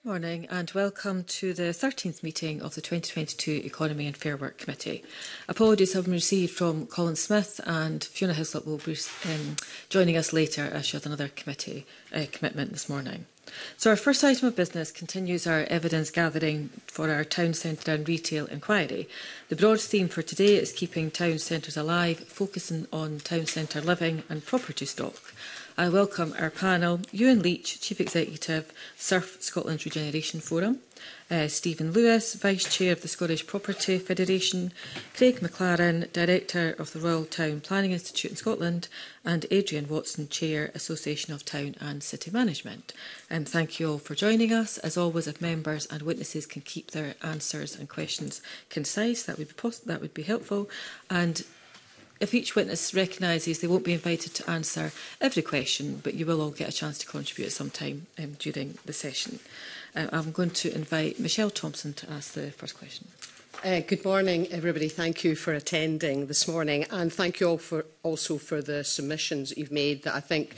Morning and welcome to the 13th meeting of the 2022 Economy and Fair Work Committee. Apologies have been received from Colin Smith, and Fiona Hislop will be joining us later as she has another committee commitment this morning. So our first item of business continues our evidence gathering for our town centre and retail inquiry. The broad theme for today is keeping town centres alive, focusing on town centre living and property stock. I welcome our panel, Ewan Leach, Chief Executive, Surf Scotland's Regeneration Forum, Stephen Lewis, Vice Chair of the Scottish Property Federation, Craig McLaren, Director of the Royal Town Planning Institute in Scotland, and Adrian Watson, Chair, Association of Town and City Management. Thank you all for joining us. As always, if members and witnesses can keep their answers and questions concise, that would be helpful. And if each witness recognises they won't be invited to answer every question, but you will all get a chance to contribute at some time during the session. I'm going to invite Michelle Thompson to ask the first question. Good morning, everybody. Thank you for attending this morning, and thank you all also for the submissions that you've made that I think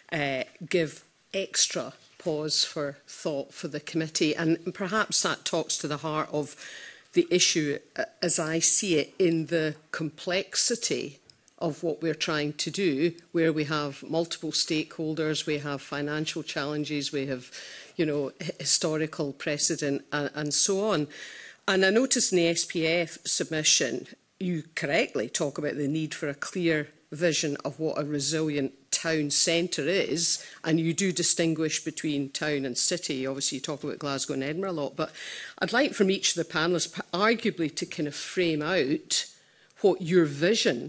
give extra pause for thought for the committee, and perhaps that talks to the heart of the issue as I see it in the complexity of what we're trying to do, where we have multiple stakeholders, we have financial challenges, we have, historical precedent and so on. And I noticed in the SPF submission, you correctly talk about the need for a clear vision of what a resilient town centre is, and you do distinguish between town and city. Obviously, you talk about Glasgow and Edinburgh a lot, but I'd like from each of the panellists arguably to kind of frame out what your vision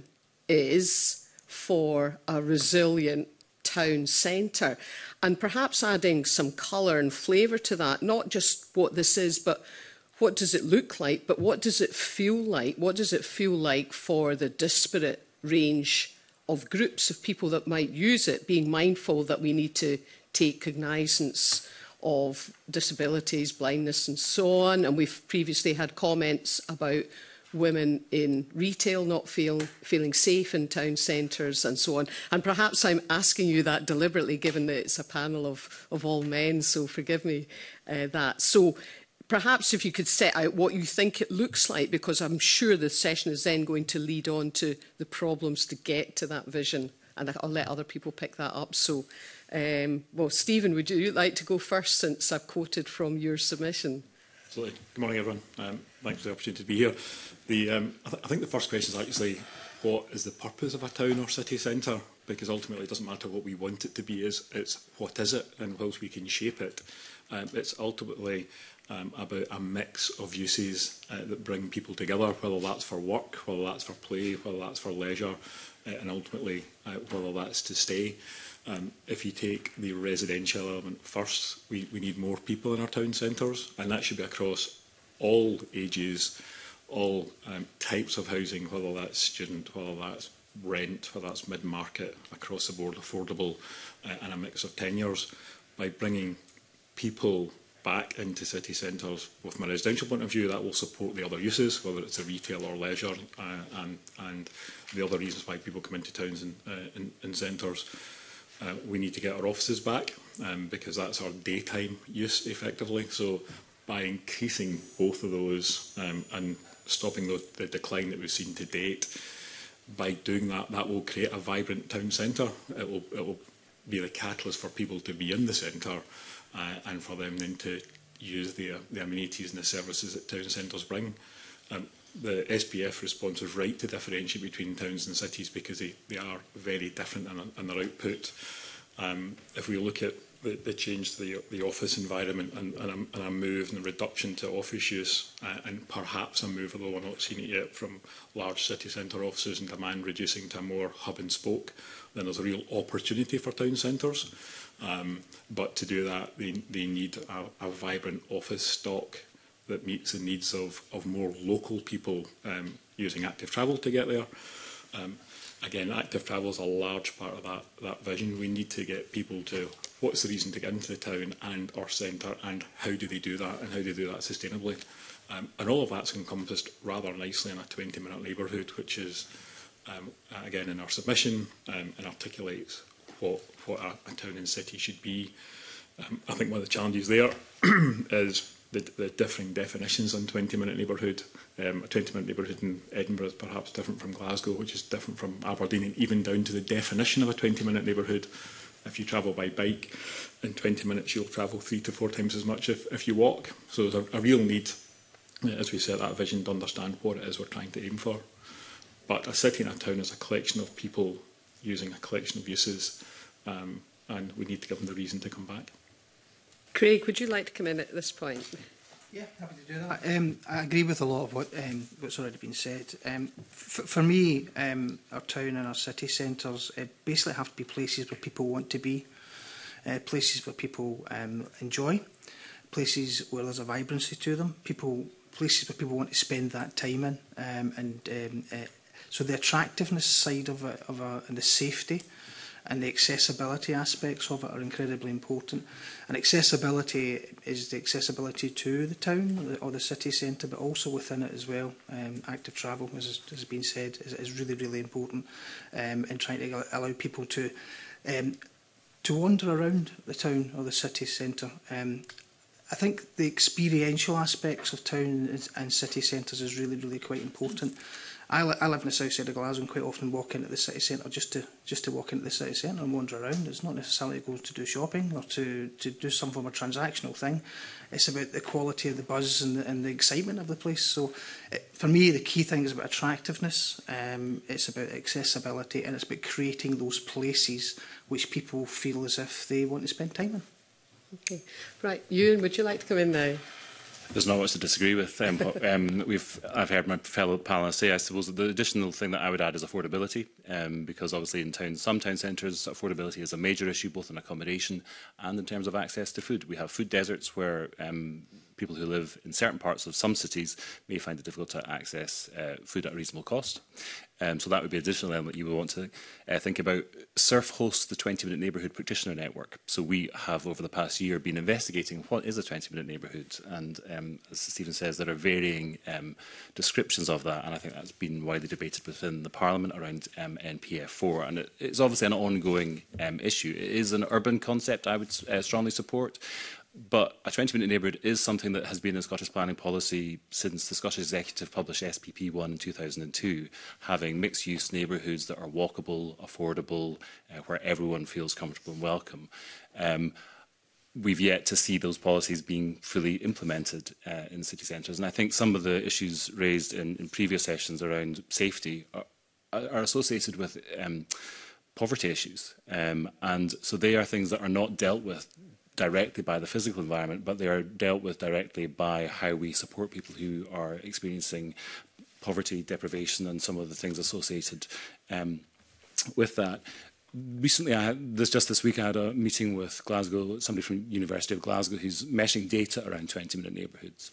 is for a resilient town centre, and perhaps adding some colour and flavour to that, not just what this is, but what does it look like, but what does it feel like? What does it feel like for the disparate range of groups of people that might use it, being mindful that we need to take cognizance of disabilities, blindness and so on. And we've previously had comments about women in retail not feeling safe in town centres and so on. And perhaps I'm asking you that deliberately, given that it's a panel of all men, so forgive me that. So perhaps if you could set out what you think it looks like, because I'm sure the session is then going to lead on to the problems to get to that vision, and I'll let other people pick that up. So, well, Stephen, would you like to go first, since I've quoted from your submission? Absolutely. Good morning, everyone. Thanks for the opportunity to be here. I think the first question is actually, what is the purpose of a town or city centre? Because ultimately it doesn't matter what we want it to be, it's what is it, and whilst we can shape it, it's ultimately about a mix of uses that bring people together, whether that's for work, whether that's for play, whether that's for leisure, and ultimately whether that's to stay. If you take the residential element first, we need more people in our town centres, and that should be across all ages, all types of housing, whether that's student, whether that's rent, whether that's mid-market, across the board, affordable, and a mix of tenures. By bringing people back into city centres, both from a residential point of view, that will support the other uses, whether it's a retail or leisure, and the other reasons why people come into towns and centres. We need to get our offices back, because that's our daytime use, effectively. So by increasing both of those and stopping the decline that we've seen to date, by doing that, that will create a vibrant town centre. It will be the catalyst for people to be in the centre, and for them then to use the amenities and the services that town centres bring. The SPF response was right to differentiate between towns and cities, because they are very different in their output. If we look at the change to the office environment and a move and a reduction to office use, and perhaps a move, although we're not seeing it yet, from large city centre offices and demand reducing to a more hub and spoke, then there's a real opportunity for town centres. But to do that, they need a vibrant office stock that meets the needs of more local people using active travel to get there. Again, active travel is a large part of that vision. We need to get people to what's the reason to get into the town and our centre, and how do they do that, and how do they do that sustainably. And all of that's encompassed rather nicely in a 20-minute neighbourhood, which is, again, in our submission, and articulates what a town and city should be. I think one of the challenges there is the differing definitions on 20-minute neighbourhood. A 20-minute neighbourhood in Edinburgh is perhaps different from Glasgow, which is different from Aberdeen, and even down to the definition of a 20-minute neighbourhood. If you travel by bike, in 20 minutes you'll travel 3 to 4 times as much if you walk. So there's a real need, as we set that vision, to understand what it is we're trying to aim for. But a city and a town is a collection of people using a collection of uses, and we need to give them the reason to come back. Craig, would you like to come in at this point? Yeah, happy to do that. I agree with a lot of what's already been said. For me, our town and our city centres basically have to be places where people want to be, places where people enjoy, places where there's a vibrancy to them, places where people want to spend that time in, so the attractiveness side of it, and the safety and the accessibility aspects of it are incredibly important. And accessibility is the accessibility to the town or the city centre, but also within it as well. Active travel, as has been said, is really, really important in trying to allow people to wander around the town or the city centre. I think the experiential aspects of town and city centres is really, really quite important. I live in the south side of Glasgow and quite often walk into the city centre just to walk into the city centre and wander around. It's not necessarily to go to do shopping or to do some form of transactional thing. It's about the quality of the buzz and the excitement of the place. So for me, the key thing is about attractiveness. It's about accessibility, and it's about creating those places which people feel as if they want to spend time in. Okay. Right, Ewan, would you like to come in now? There's not much to disagree with. I've heard my fellow panellists say, I suppose, the additional thing that I would add is affordability, because obviously in towns, some town centres, affordability is a major issue, both in accommodation and in terms of access to food. We have food deserts where people who live in certain parts of some cities may find it difficult to access food at a reasonable cost. So that would be an additional element you would want to think about. SURF hosts the 20-minute neighbourhood practitioner network. So we have, over the past year, been investigating what is a 20-minute neighbourhood. And as Stephen says, there are varying descriptions of that. And I think that's been widely debated within the Parliament around NPF4. And it's obviously an ongoing issue. It is an urban concept I would strongly support. But a 20-minute neighbourhood is something that has been in Scottish planning policy since the Scottish Executive published SPP1 in 2002, having mixed-use neighbourhoods that are walkable, affordable, where everyone feels comfortable and welcome. We've yet to see those policies being fully implemented in city centres. And I think some of the issues raised in previous sessions around safety are associated with poverty issues. And so they are things that are not dealt with directly by the physical environment, but they are dealt with directly by how we support people who are experiencing poverty, deprivation, and some of the things associated with that. Recently, just this week, I had a meeting with Glasgow, somebody from University of Glasgow, who's meshing data around 20-minute neighbourhoods.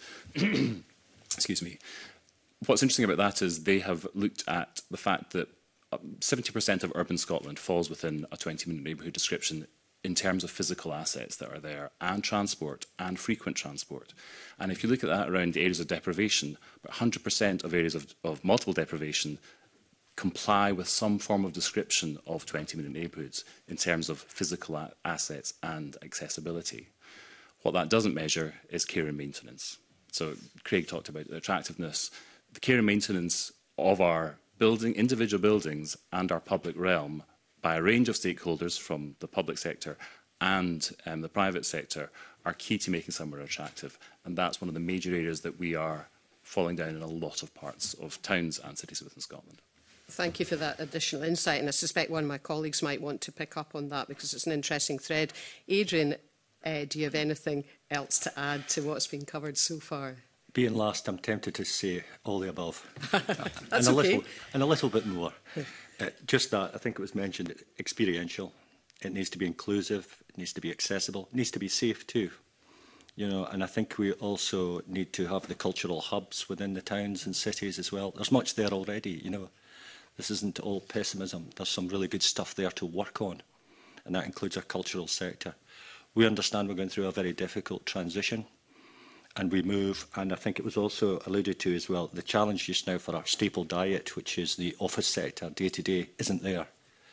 Excuse me. What's interesting about that is they have looked at the fact that 70% of urban Scotland falls within a 20-minute neighbourhood description in terms of physical assets that are there, and transport, and frequent transport. And if you look at that around the areas of deprivation, 100% of areas of multiple deprivation comply with some form of description of 20-minute neighbourhoods in terms of physical assets and accessibility. What that doesn't measure is care and maintenance. So Craig talked about the attractiveness. The care and maintenance of our individual buildings and our public realm by a range of stakeholders from the public sector and the private sector are key to making somewhere attractive. And that's one of the major areas that we are falling down in a lot of parts of towns and cities within Scotland. Thank you for that additional insight, and I suspect one of my colleagues might want to pick up on that because it's an interesting thread. Adrian, do you have anything else to add to what's been covered so far? Being last, I'm tempted to say all the above. That's and okay. And a little bit more. Just that, I think it was mentioned, experiential. It needs to be inclusive, it needs to be accessible, it needs to be safe too. You know, and I think we also need to have the cultural hubs within the towns and cities as well. There's much there already, you know. This isn't all pessimism. There's some really good stuff there to work on, and that includes our cultural sector. We understand we're going through a very difficult transition, and we move, and I think it was also alluded to as well, the challenge just now for our staple diet, which is the office sector day-to-day, isn't there.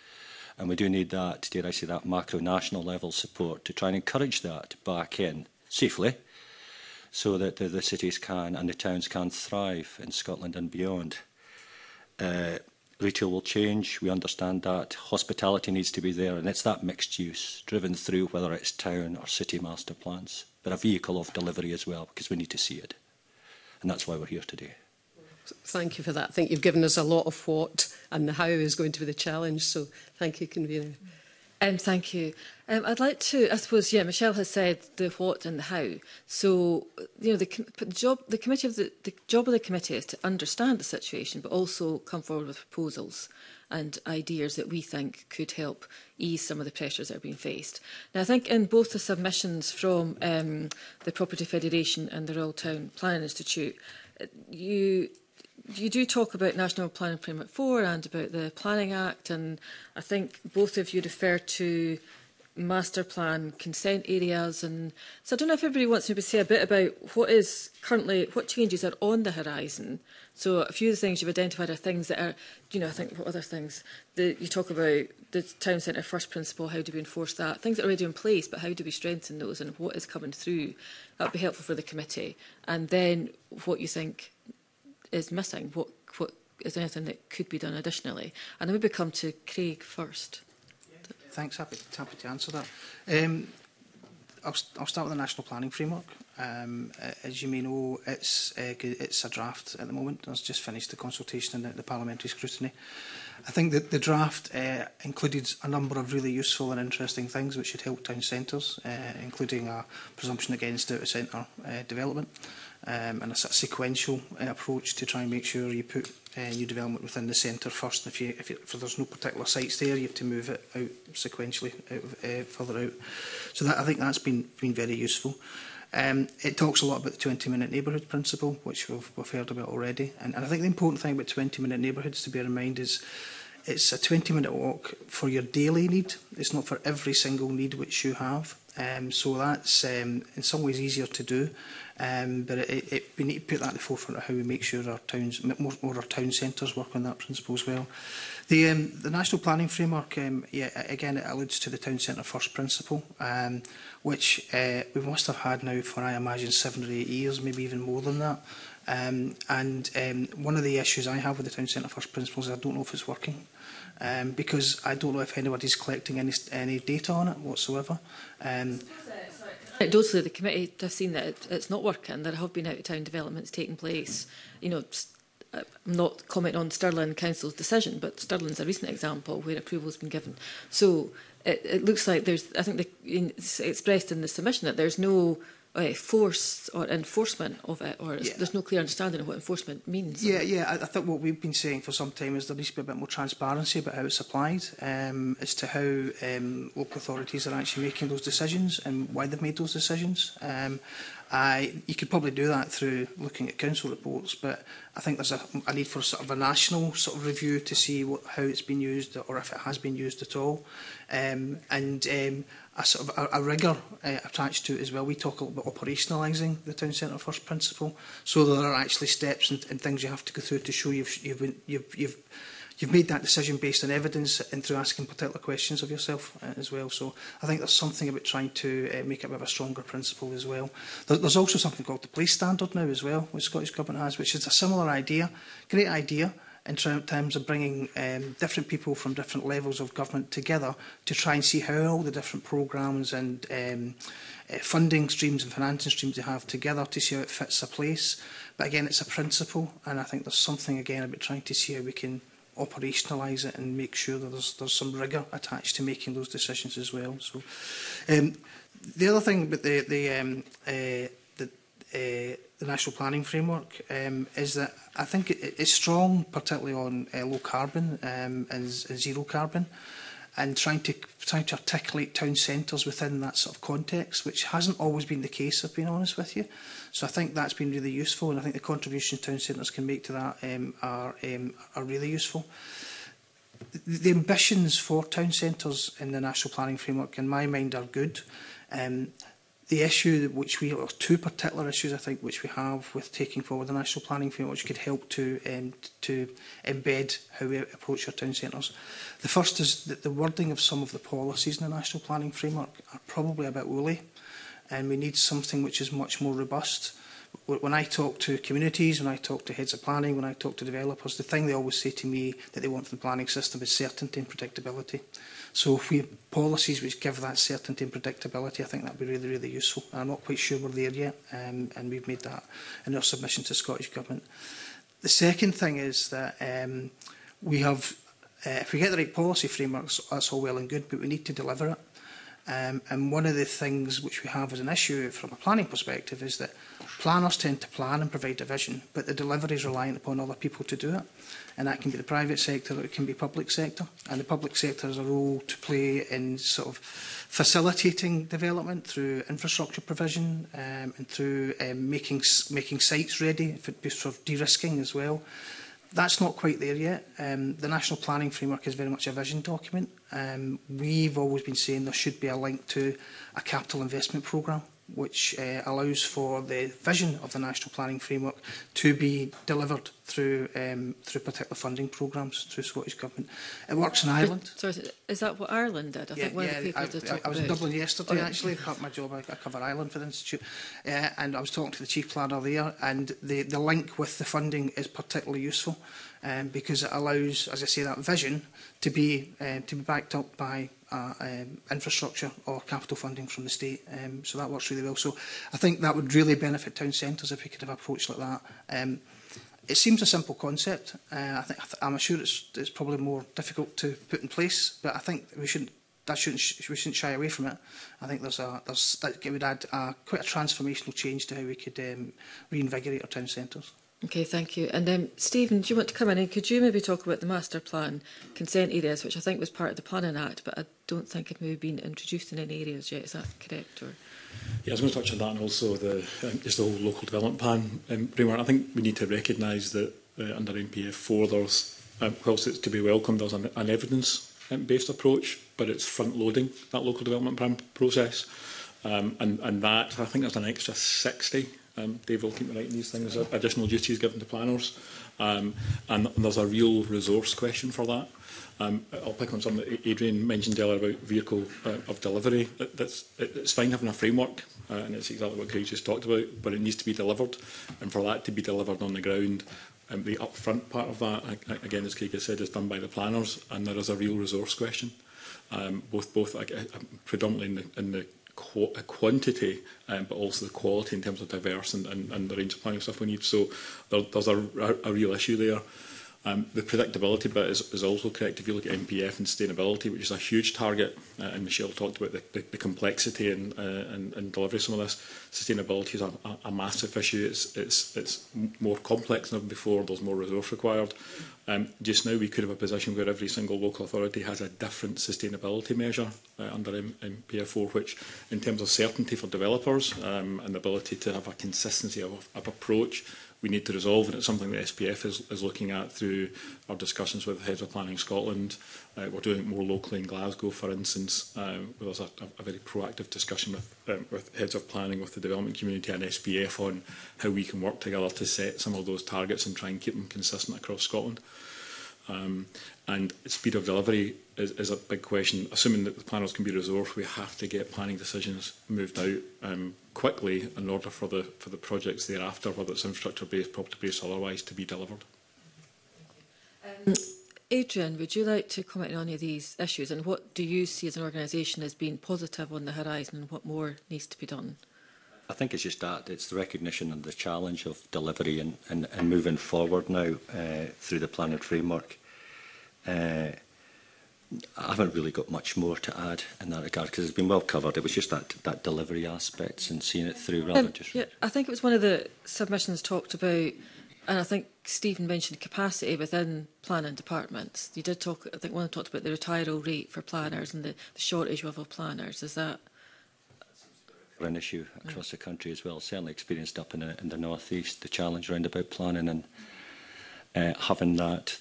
And we do need that, dare I say, that macro-national level support to try and encourage that back in safely, so that the cities can and the towns can thrive in Scotland and beyond. Retail will change, we understand that. Hospitality needs to be there, and it's that mixed use, driven through whether it's town or city master plans, but a vehicle of delivery as well, because we need to see it. And that's why we're here today. Thank you for that. I think you've given us a lot of what, and the how is going to be the challenge. So thank you, Convener. Thank you. I'd like to, I suppose, Michelle has said the what and the how. So, the job of the committee is to understand the situation, but also come forward with proposals and ideas that we think could help ease some of the pressures that are being faced. Now, I think in both the submissions from the Property Federation and the Royal Town Planning Institute, you do talk about National Planning Framework 4 and about the Planning Act, and I think both of you refer to master plan consent areas. And so I don't know if everybody wants me to say a bit about what changes are on the horizon. So a few of the things you've identified are things that are, I think what other things, you talk about the town centre first principle, how do we enforce that? Things that are already in place, but how do we strengthen those and what is coming through? That would be helpful for the committee. And then what you think is missing, what is anything that could be done additionally? And I maybe come to Craig first. Thanks, happy to answer that. I'll start with the National Planning Framework. As you may know, it's a draft at the moment. It's just finished the consultation and the parliamentary scrutiny. I think that the draft included a number of really useful and interesting things which should help town centres, including a presumption against out-of-centre development, and a sort of sequential approach to try and make sure you put new development within the centre first. If there's no particular sites there, you have to move it out sequentially, further out. So I think that's been very useful. It talks a lot about the 20-minute neighbourhood principle, which we've heard about already. And I think the important thing about 20-minute neighbourhoods to bear in mind is it's a 20-minute walk for your daily need. It's not for every single need which you have. So that's in some ways easier to do. But we need to put that at the forefront of how we make sure our towns, more our town centres work on that principle as well. The National Planning Framework, again, it alludes to the town centre first principle, which we must have had now for, I imagine, 7 or 8 years, maybe even more than that. One of the issues I have with the town centre first principle is I don't know if it's working. Because I don't know if anybody's collecting any data on it whatsoever. Anecdotally, the committee have seen that it's not working. There have been out-of-town developments taking place. I'm not commenting on Stirling Council's decision, but Stirling's a recent example where approval has been given. So it looks like I think it's expressed in the submission that there's no force or enforcement of it, or there's no clear understanding of what enforcement means. I think what we've been saying for some time is there needs to be a bit more transparency about how it's applied, as to how local authorities are actually making those decisions and why they've made those decisions. You could probably do that through looking at council reports, but I think there's a need for sort of a national sort of review to see how it's been used, or if it has been used at all, and a sort of a rigour attached to it as well. We talk a little bit about operationalising the town centre first principle, so there are actually steps and things you have to go through to show you've made that decision based on evidence and through asking particular questions of yourself as well. So I think there's something about trying to make it a bit of a stronger principle as well. There's also something called the police standard now as well, which Scottish Government has, which is a similar idea, great idea, in terms of bringing different people from different levels of government together to try and see how all the different programmes and funding streams and financing streams they have together to see how it fits a place. But again, it's a principle, and I think there's something again about trying to see how we can operationalise it and make sure that there's some rigour attached to making those decisions as well. So the other thing about the National Planning Framework is that I think it's strong, particularly on low carbon and zero carbon, and trying to articulate town centres within that sort of context, which hasn't always been the case, I've been honest with you. So I think that's been really useful, and I think the contributions town centres can make to that are really useful. The ambitions for town centres in the National Planning Framework, in my mind, are good. The issue which we, or two particular issues I think which we have with taking forward the national planning framework, which could help to embed how we approach our town centres. The first is that the wording of some of the policies in the national planning framework are probably a bit woolly, and we need something which is much more robust. When I talk to communities, when I talk to heads of planning, when I talk to developers, the thing they always say to me that they want from the planning system is certainty and predictability. So if we have policies which give that certainty and predictability, I think that would be really, really useful. And I'm not quite sure we're there yet, and we've made that in our submission to the Scottish Government. The second thing is that we have, if we get the right policy frameworks, that's all well and good, but we need to deliver it. And one of the things which we have as an issue from a planning perspective is that planners tend to plan and provide a vision, but the delivery is reliant upon other people to do it. And that can be the private sector or it can be public sector. And the public sector has a role to play in sort of facilitating development through infrastructure provision and through making sites ready, for sort of de-risking as well. That's not quite there yet. The National Planning Framework is very much a vision document. We've always been saying there should be a link to a capital investment programme which allows for the vision of the National Planning Framework to be delivered through particular funding programmes through Scottish Government. It works in Ireland. Sorry, is that what Ireland did? I think one of the people did talk I was in about. Dublin yesterday, actually. Part of my job, I cover Ireland for the Institute. And I was talking to the Chief Planner there, and the link with the funding is particularly useful because it allows, as I say, that vision to be backed up by infrastructure or capital funding from the state. So that works really well. So I think that would really benefit town centres if we could have an approach like that. It seems a simple concept. I'm sure it's probably more difficult to put in place, but I think we shouldn't shy away from it. I think that it would add quite a transformational change to how we could reinvigorate our town centres. Okay, thank you. And Stephen, do you want to come in and could you maybe talk about the master plan consent areas, which I think was part of the Planning Act, but I don't think it may have been introduced in any areas yet. Is that correct? Or? Yeah, I was going to touch on that, and also just the whole local development plan framework. I think we need to recognise that under NPF 4, there's, whilst it's to be welcomed, there's an evidence-based approach, but it's front-loading that local development plan process, and that I think there's an extra 60. Dave will keep me right in these things, additional duties given to planners, and there's a real resource question for that. I'll pick on something that Adrian mentioned earlier about vehicle of delivery. It's fine having a framework, and it's exactly what Craig just talked about, but it needs to be delivered, and for that to be delivered on the ground, the upfront part of that, again, as Craig has said, is done by the planners, and there is a real resource question, both predominantly in the quantity, but also the quality in terms of diverse and the range of planning stuff we need. So there's a real issue there. The predictability bit is also correct. If you look at MPF and sustainability, which is a huge target, and Michelle talked about the complexity and delivery of some of this, sustainability is a massive issue. It's more complex than ever before. There's more resource required. Just now we could have a position where every single local authority has a different sustainability measure under MPF4, which in terms of certainty for developers and the ability to have a consistency of approach, we need to resolve, and it's something that SPF is looking at through our discussions with Heads of Planning Scotland. We're doing it more locally in Glasgow, for instance. There's a very proactive discussion with Heads of Planning, with the development community and SPF on how we can work together to set some of those targets and try and keep them consistent across Scotland. And speed of delivery is a big question. Assuming that the planners can be resourced, we have to get planning decisions moved out quickly in order for the projects thereafter, whether it's infrastructure-based, property-based, or otherwise, to be delivered. Adrian, would you like to comment on any of these issues, and what do you see as an organisation as being positive on the horizon, and what more needs to be done? I think it's just that. It's the recognition and the challenge of delivery and moving forward now through the planning framework. I haven't really got much more to add in that regard because it's been well covered. It was just that delivery aspects and seeing it through rather than just... Yeah, I think it was one of the submissions talked about, and I think Stephen mentioned capacity within planning departments. You did talk, I think one talked about the retirement rate for planners and the shortage of planners. Is that... an issue across the country as well, certainly experienced up in the North East, the challenge around about planning and having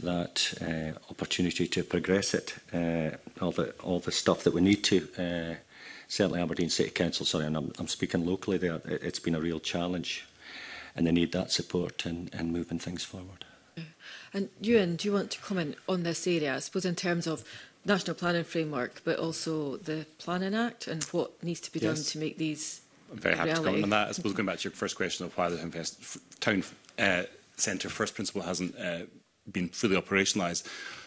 that opportunity to progress it, all the stuff that we need to certainly Aberdeen City Council, sorry, and I'm speaking locally there, it's been a real challenge, and they need that support in moving things forward. And Ewan, do you want to comment on this area, I suppose in terms of National Planning Framework, but also the Planning Act and what needs to be done to make these I'm very happy reality? to comment on that. I suppose going back to your first question of why the town centre first principle hasn't been fully operationalised.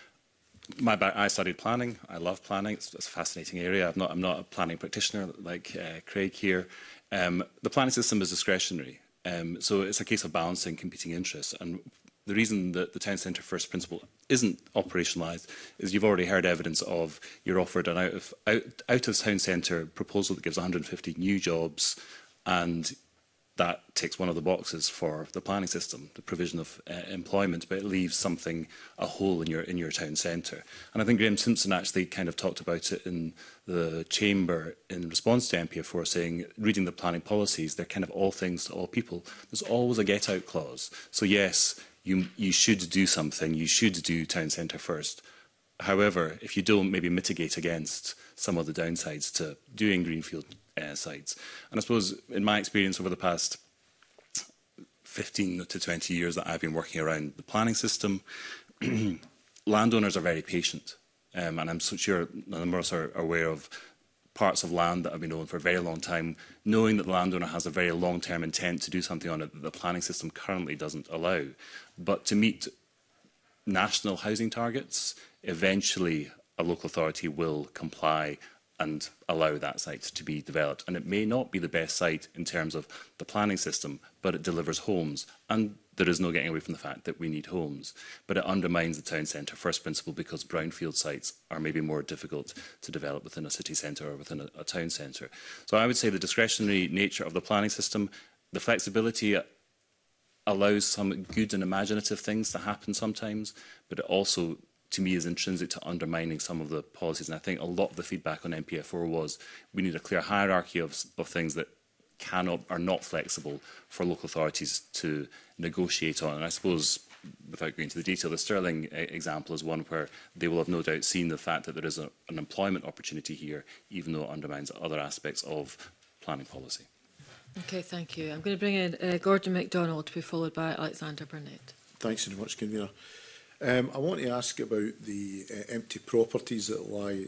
I studied planning. I love planning. It's a fascinating area. I'm not a planning practitioner like Craig here. The planning system is discretionary, so it's a case of balancing competing interests. And the reason that the town centre first principle isn't operationalised is you've already heard evidence of you're offered an out of town centre proposal that gives 150 new jobs, and that ticks one of the boxes for the planning system, the provision of employment, but it leaves a hole in your town centre. And I think Graham Simpson actually kind of talked about it in the chamber in response to MPF4, saying, reading the planning policies, they're kind of all things to all people. There's always a get-out clause. So yes, you should do something, you should do town centre first. However, if you don't, maybe mitigate against some of the downsides to doing greenfield sites. And I suppose, in my experience over the past 15 to 20 years that I've been working around the planning system, landowners are very patient. And I'm so sure none of us are aware of parts of land that have been owned for a very long time, knowing that the landowner has a very long-term intent to do something on it that the planning system currently doesn't allow. But to meet national housing targets, eventually a local authority will comply and allow that site to be developed. And it may not be the best site in terms of the planning system, but it delivers homes. And there is no getting away from the fact that we need homes. But it undermines the town centre first principle because brownfield sites are maybe more difficult to develop within a city centre or within a town centre. So I would say the discretionary nature of the planning system, the flexibility allows some good and imaginative things to happen sometimes, but it also, to me, is intrinsic to undermining some of the policies. And I think a lot of the feedback on MPF4 was we need a clear hierarchy of things that are not flexible for local authorities to negotiate on. And I suppose, without going into the detail, the Stirling example is one where they will have no doubt seen the fact that there is an employment opportunity here, even though it undermines other aspects of planning policy. Okay, thank you. I'm going to bring in Gordon MacDonald to be followed by Alexander Burnett. Thanks very much, Convener. I want to ask about the empty properties that lie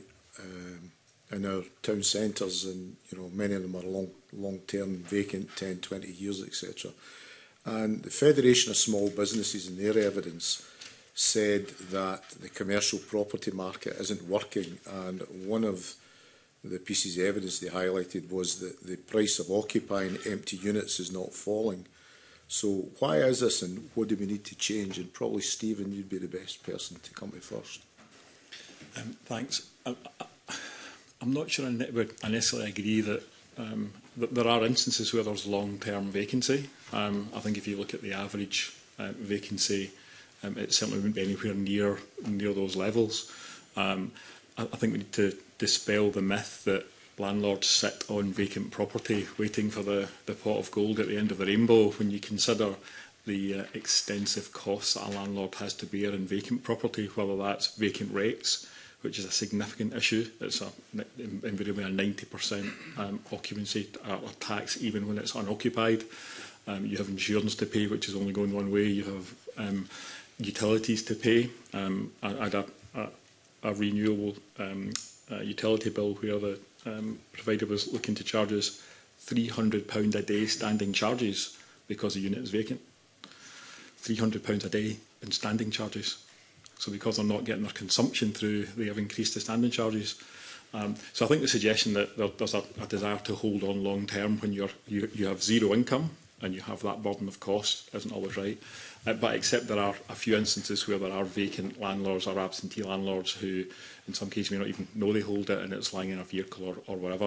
in our town centres, and many of them are long-term vacant, 10, 20 years, etc. And the Federation of Small Businesses, in their evidence, said that the commercial property market isn't working, and one of the pieces of evidence they highlighted was that the price of occupying empty units is not falling. So why is this, and what do we need to change? And probably, Stephen, you'd be the best person to come to first. Thanks. I'm not sure I necessarily agree that there are instances where there's long-term vacancy. I think if you look at the average vacancy, it certainly wouldn't be anywhere near those levels. I think we need to dispel the myth that landlords sit on vacant property waiting for the pot of gold at the end of the rainbow, when you consider the extensive costs that a landlord has to bear in vacant property, whether that's vacant rates, which is a significant issue. It's invariably a 90% occupancy tax even when it's unoccupied. You have insurance to pay, which is only going one way. You have utilities to pay. I had a renewable utility bill where the provider was looking to charge us £300 a day standing charges because the unit is vacant. £300 a day in standing charges. So because they're not getting their consumption through, they have increased the standing charges. So I think the suggestion that there's a desire to hold on long term when you have zero income and you have that burden of cost isn't always right. But except there are a few instances where there are vacant landlords or absentee landlords who, in some cases, may not even know they hold it and it's lying in a vehicle or whatever.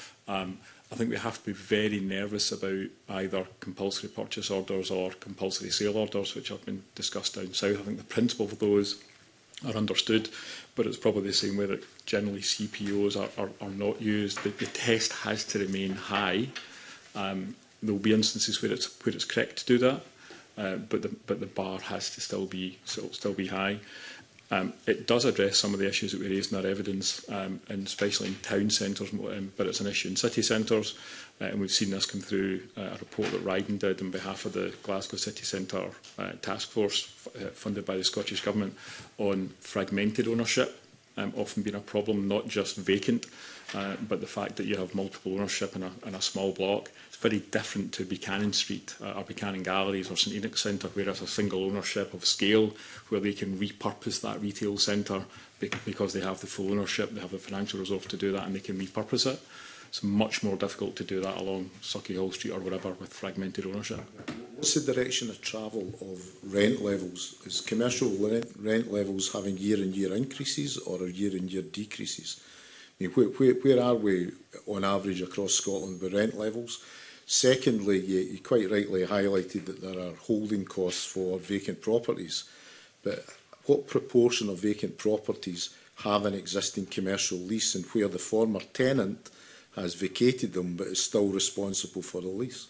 I think we have to be very nervous about either compulsory purchase orders or compulsory sale orders, which have been discussed down south. I think the principle of those are understood, but it's probably the same way that generally CPOs are not used. The test has to remain high. There will be instances where it's correct to do that, but the bar has to still be high. It does address some of the issues that we raised in our evidence, and especially in town centres, but it's an issue in city centres. And we've seen this come through a report that Ryden did on behalf of the Glasgow City Centre Task Force, funded by the Scottish Government, on fragmented ownership, often being a problem, not just vacant, but the fact that you have multiple ownership in a small block. It's very different to Buchanan Street or Buchanan Galleries or St Enoch Centre, where it's a single ownership of scale, where they can repurpose that retail centre because they have the full ownership, they have the financial resource to do that, and they can repurpose it. It's much more difficult to do that along Sucky Hall Street or whatever with fragmented ownership. What's the direction of travel of rent levels? Is commercial rent levels having year-on-year increases or year-on-year decreases? I mean, where are we on average across Scotland with rent levels? Secondly, you quite rightly highlighted that there are holding costs for vacant properties, but what proportion of vacant properties have an existing commercial lease, and where the former tenant has vacated them but is still responsible for the lease?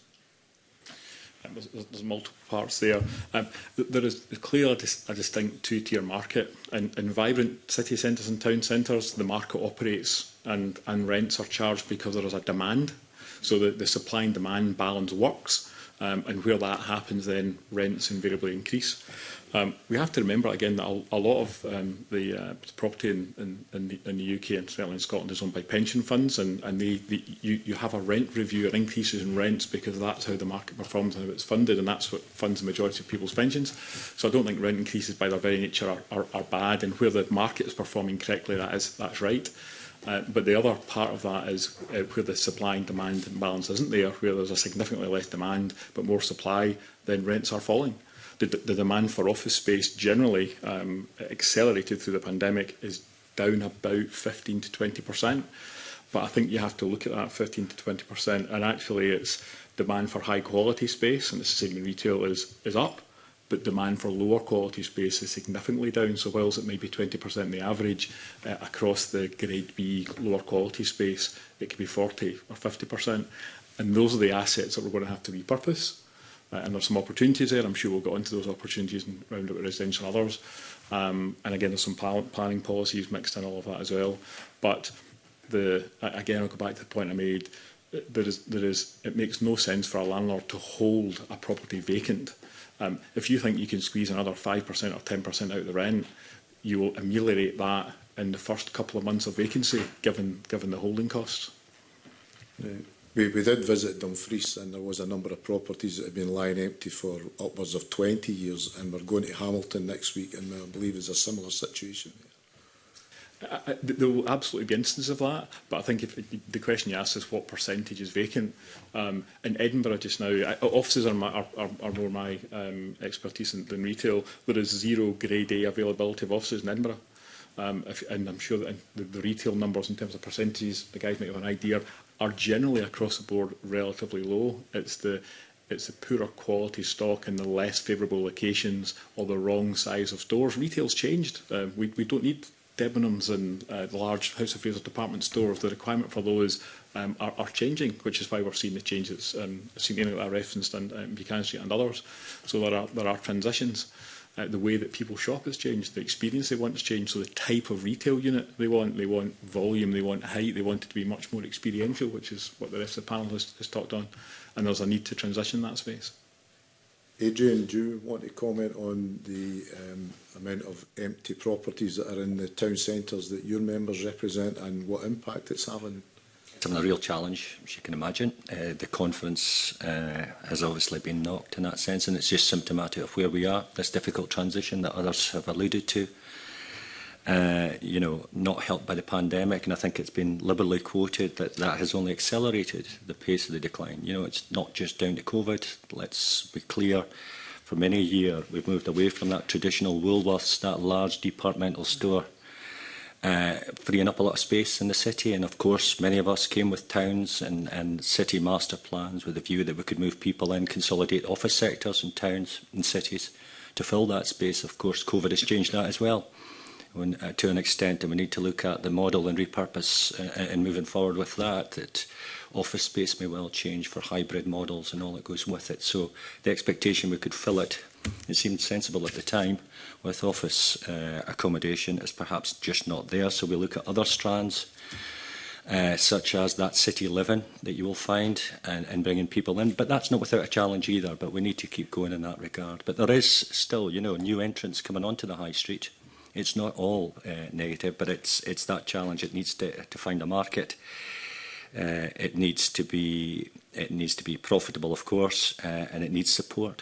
There's multiple parts there. There is clearly a distinct two-tier market. In vibrant city centres and town centres, the market operates and rents are charged because there is a demand. So the supply and demand balance works, and where that happens, then rents invariably increase. We have to remember, again, that a lot of the property in the UK and certainly in Scotland is owned by pension funds, and you have a rent review and increases in rents because that's how the market performs and how it's funded, and that's what funds the majority of people's pensions. So I don't think rent increases by their very nature are bad, and where the market is performing correctly, that's right. But the other part of that is where the supply and demand balance isn't there, where there's a significantly less demand but more supply, then rents are falling. The demand for office space generally accelerated through the pandemic is down about 15 to 20%. But I think you have to look at that 15 to 20%, and actually it's demand for high quality space, and it's the same in retail, is up, but demand for lower quality space is significantly down. So whilst it may be 20% the average across the grade B lower quality space, it could be 40 or 50%. And those are the assets that we're going to have to repurpose. And there's some opportunities there. I'm sure we'll get onto those opportunities in roundabout residential and others. And again, there's some planning policies mixed in all of that as well. But again, I'll go back to the point I made. It makes no sense for a landlord to hold a property vacant. If you think you can squeeze another 5% or 10% out of the rent, you will ameliorate that in the first couple of months of vacancy, given the holding costs. We did visit Dumfries, and there was a number of properties that had been lying empty for upwards of 20 years, and we're going to Hamilton next week, and I believe there's a similar situation there. There will absolutely be instances of that, but I think if the question you asked is what percentage is vacant. In Edinburgh just now, offices are more my expertise than retail. There is zero grade A availability of offices in Edinburgh. And I'm sure that the retail numbers in terms of percentages, the guys might have an idea, are generally across the board relatively low. It's the poorer quality stock in the less favourable locations or the wrong size of stores. Retail's changed. We don't need Debenhams and large House of Fraser department stores. The requirement for those are changing, which is why we're seeing the changes. Seen anything that I referenced in Buchanan Street and others. So there are transitions. The way that people shop has changed. The experience they want has changed. So the type of retail unit they want volume, they want height, they want it to be much more experiential, which is what the rest of the panel has talked on. And there's a need to transition that space. Adrian, do you want to comment on the amount of empty properties that are in the town centres that your members represent and what impact it's having? It's a real challenge, as you can imagine. The confidence has obviously been knocked in that sense, and it's just symptomatic of where we are, this difficult transition that others have alluded to. Not helped by the pandemic, and I think it's been liberally quoted that has only accelerated the pace of the decline. It's not just down to COVID. Let's be clear. For many a year, we've moved away from that traditional Woolworths, that large departmental store, freeing up a lot of space in the city. And of course, many of us came with towns and city master plans with a view that we could move people in, consolidate office sectors in towns and cities to fill that space. Of course, COVID has changed that as well. To an extent, and we need to look at the model and repurpose and moving forward with that office space may well change for hybrid models and all that goes with it. So the expectation we could fill it It seemed sensible at the time with office accommodation. It's perhaps just not there, so we look at other strands, such as that city living that you will find and bringing people in. But that's not without a challenge either, but we need to keep going in that regard. But there is still, you know, new entrants coming onto the high street. It's not all negative, but it's that challenge. It needs to find a market. It needs to be profitable, of course, and it needs support.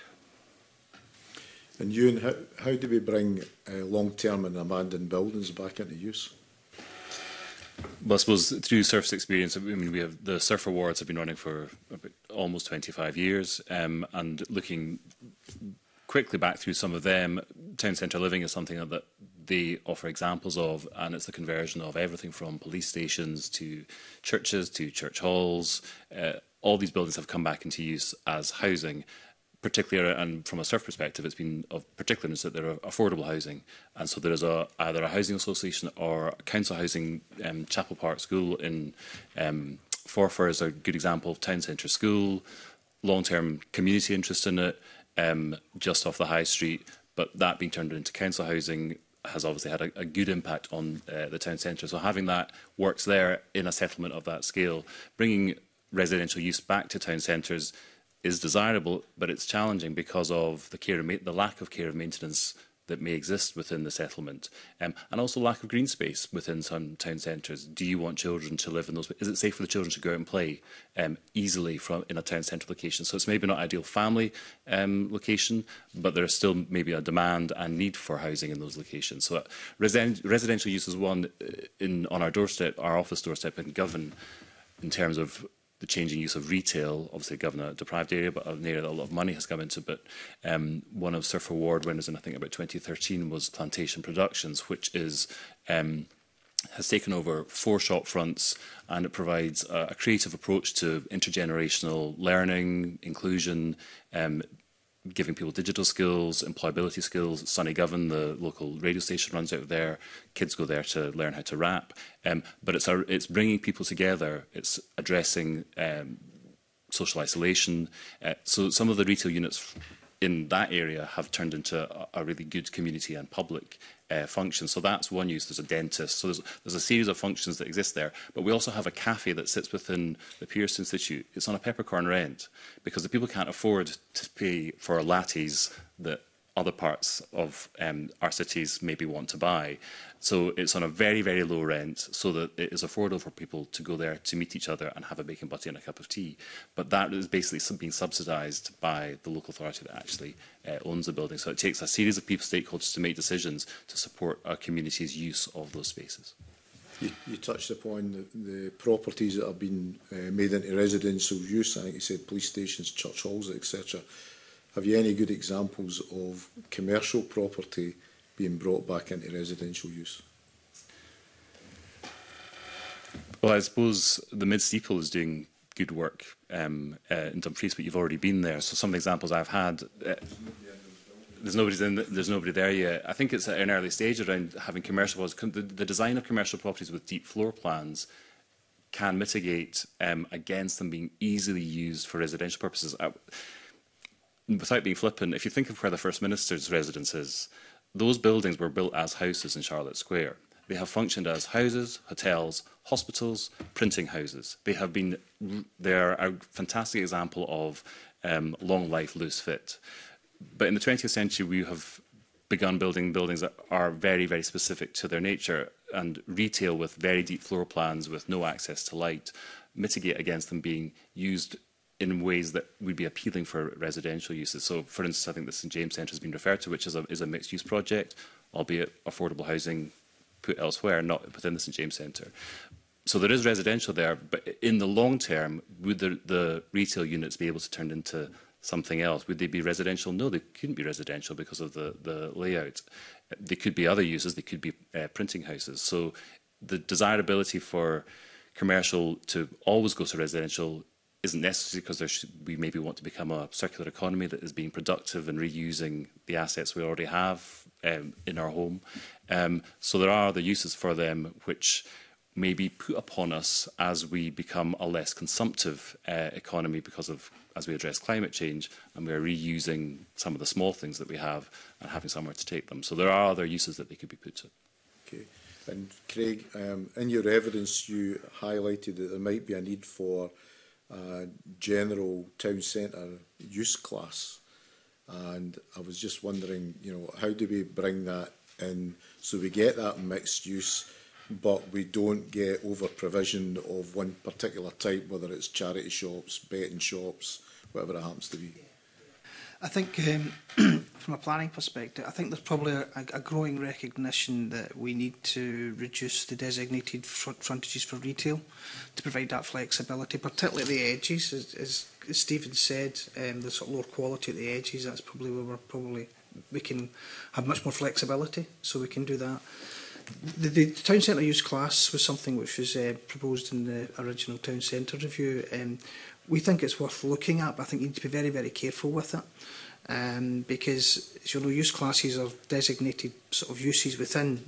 And Ewan, how do we bring long-term and abandoned buildings back into use? Well, I suppose through Surf's experience, I mean, we have the Surf Awards have been running for almost 25 years, and looking quickly back through some of them, town centre living is something that they offer examples of, and it's the conversion of everything from police stations to churches to church halls. All these buildings have come back into use as housing. Particularly, and from a Surf perspective, it's been of particular interest that they're affordable housing. And so there is either a housing association or a council housing. Chapel Park School in Forfar is a good example of town centre school, long-term community interest in it, just off the high street. But that being turned into council housing has obviously had a good impact on the town centre. So having that works there in a settlement of that scale, bringing residential use back to town centres is desirable, but it's challenging because of the lack of care and maintenance that may exist within the settlement, and also lack of green space within some town centres. Do you want children to live in those? Is it safe for the children to go out and play easily in a town centre location? So it's maybe not ideal family location, but there is still maybe a demand and need for housing in those locations. So residential use is one on our doorstep, our office doorstep in Govan, in terms of the changing use of retail, obviously Govan a deprived area, but an area that a lot of money has come into. But one of Surf Award winners in I think about 2013 was Plantation Productions, which is has taken over 4 shop fronts, and it provides a creative approach to intergenerational learning, inclusion, giving people digital skills, employability skills. Sunny Govan, the local radio station, runs out of there. Kids go there to learn how to rap. But it's bringing people together. It's addressing social isolation. So some of the retail units in that area have turned into a really good community and public function. So that's one use. There's a dentist. So there's a series of functions that exist there. But we also have a cafe that sits within the Pearce Institute. It's on a peppercorn rent because the people can't afford to pay for lattes that other parts of our cities maybe want to buy. So it's on a very, very low rent so that it is affordable for people to go there to meet each other and have a bacon butty and a cup of tea. But that is basically being subsidised by the local authority that actually owns the building. So it takes a series of people, stakeholders, to make decisions to support our community's use of those spaces. You touched upon the properties that have been made into residential use. I think you said police stations, church halls, etc. Have you any good examples of commercial property being brought back into residential use? Well, I suppose the Mid-Steeple is doing good work in Dumfries, but you've already been there. So some of the examples I've had, there's nobody there yet. I think it's at an early stage around having commercial properties. The design of commercial properties with deep floor plans can mitigate against them being easily used for residential purposes. Without being flippant, if you think of where the First Minister's residence is, those buildings were built as houses in Charlotte Square. They have functioned as houses, hotels, hospitals, printing houses. They're a fantastic example of long life, loose fit. But in the 20th century, we have begun building buildings that are very, very specific to their nature, and retail with very deep floor plans with no access to light mitigate against them being used in ways that would be appealing for residential uses. So, for instance, I think the St James Centre has been referred to, which is a mixed-use project, albeit affordable housing put elsewhere, not within the St James Centre. So there is residential there, but in the long term, would the retail units be able to turn into something else? Would they be residential? No, they couldn't be residential because of the layout. They could be other uses. They could be printing houses. So the desirability for commercial to always go to residential isn't necessary because we maybe want to become a circular economy that is being productive and reusing the assets we already have in our home. So there are the uses for them which may be put upon us as we become a less consumptive economy because of, as we address climate change, and we're reusing some of the small things that we have and having somewhere to take them. So there are other uses that they could be put to. Okay. And Craig, in your evidence, you highlighted that there might be a need for a general town centre use class. And I was just wondering, you know, how do we bring that in so we get that mixed use, but we don't get over provision of one particular type, whether it's charity shops, betting shops, whatever it happens to be? I think from a planning perspective, I think there's probably a growing recognition that we need to reduce the designated frontages for retail to provide that flexibility, particularly at the edges. As Stephen said, the sort of lower quality at the edges, that's probably where we can have much more flexibility, so we can do that. The town centre use class was something which was proposed in the original town centre review. We think it's worth looking at, but I think you need to be very, very careful with it. Because, as you know, use classes are designated sort of uses within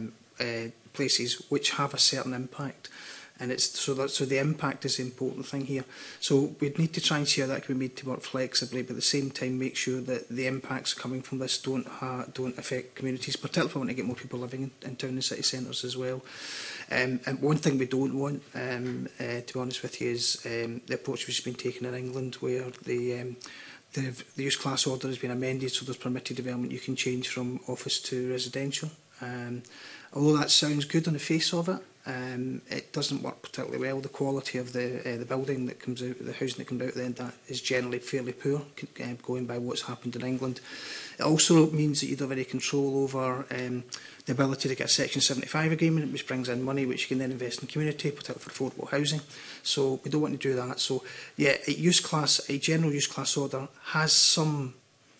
places which have a certain impact. And it's so the impact is the important thing here. So we'd need to try and see how that can be made to work flexibly, but at the same time make sure that the impacts coming from this don't affect communities, particularly if we want to get more people living in town and city centres as well. And one thing we don't want, to be honest with you, is the approach which has been taken in England, where the use class order has been amended so there's permitted development you can change from office to residential. Although that sounds good on the face of it, it doesn't work particularly well. The quality of the building that comes out, the housing that comes out then, that is generally fairly poor, going by what's happened in England. It also means that you don't have any control over the ability to get a Section 75 agreement, which brings in money which you can then invest in community, particularly for affordable housing. So we don't want to do that. So yeah, a general use class order has some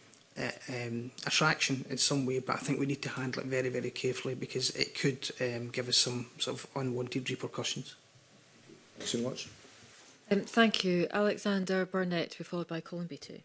attraction in some way, but I think we need to handle it very, very carefully because it could give us some sort of unwanted repercussions. Thanks so much. Thank you. Alexander Burnett, to be followed by Colin Beattie.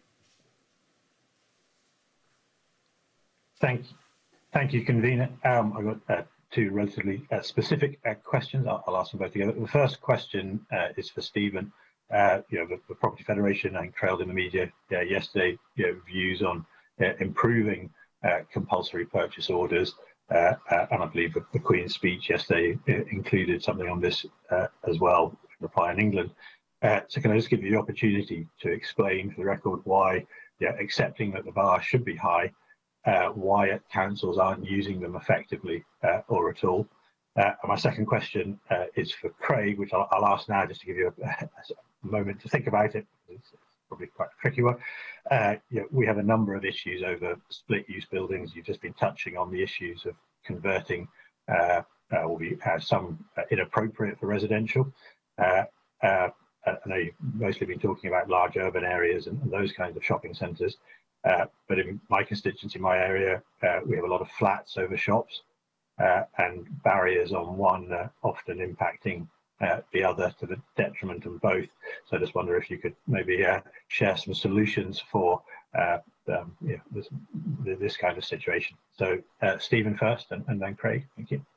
Thank you, convener. I've got two relatively specific questions. I'll ask them both together. The first question is for Stephen. The Property Federation, I think, trailed in the media yesterday views on improving compulsory purchase orders, and I believe the Queen's speech yesterday included something on this as well, reply in England. So can I just give you the opportunity to explain for the record why, accepting that the bar should be high, why councils aren't using them effectively or at all? And my second question is for Craig, which I'll ask now just to give you a moment to think about it. It's probably quite a tricky one. We have a number of issues over split-use buildings. You've just been touching on the issues of converting some inappropriate for residential. I know you've mostly been talking about large urban areas and those kinds of shopping centres. But in my constituency, my area, we have a lot of flats over shops and barriers on one often impacting the other to the detriment of both. So I just wonder if you could maybe share some solutions for this kind of situation. So Stephen first and then Craig. Thank you.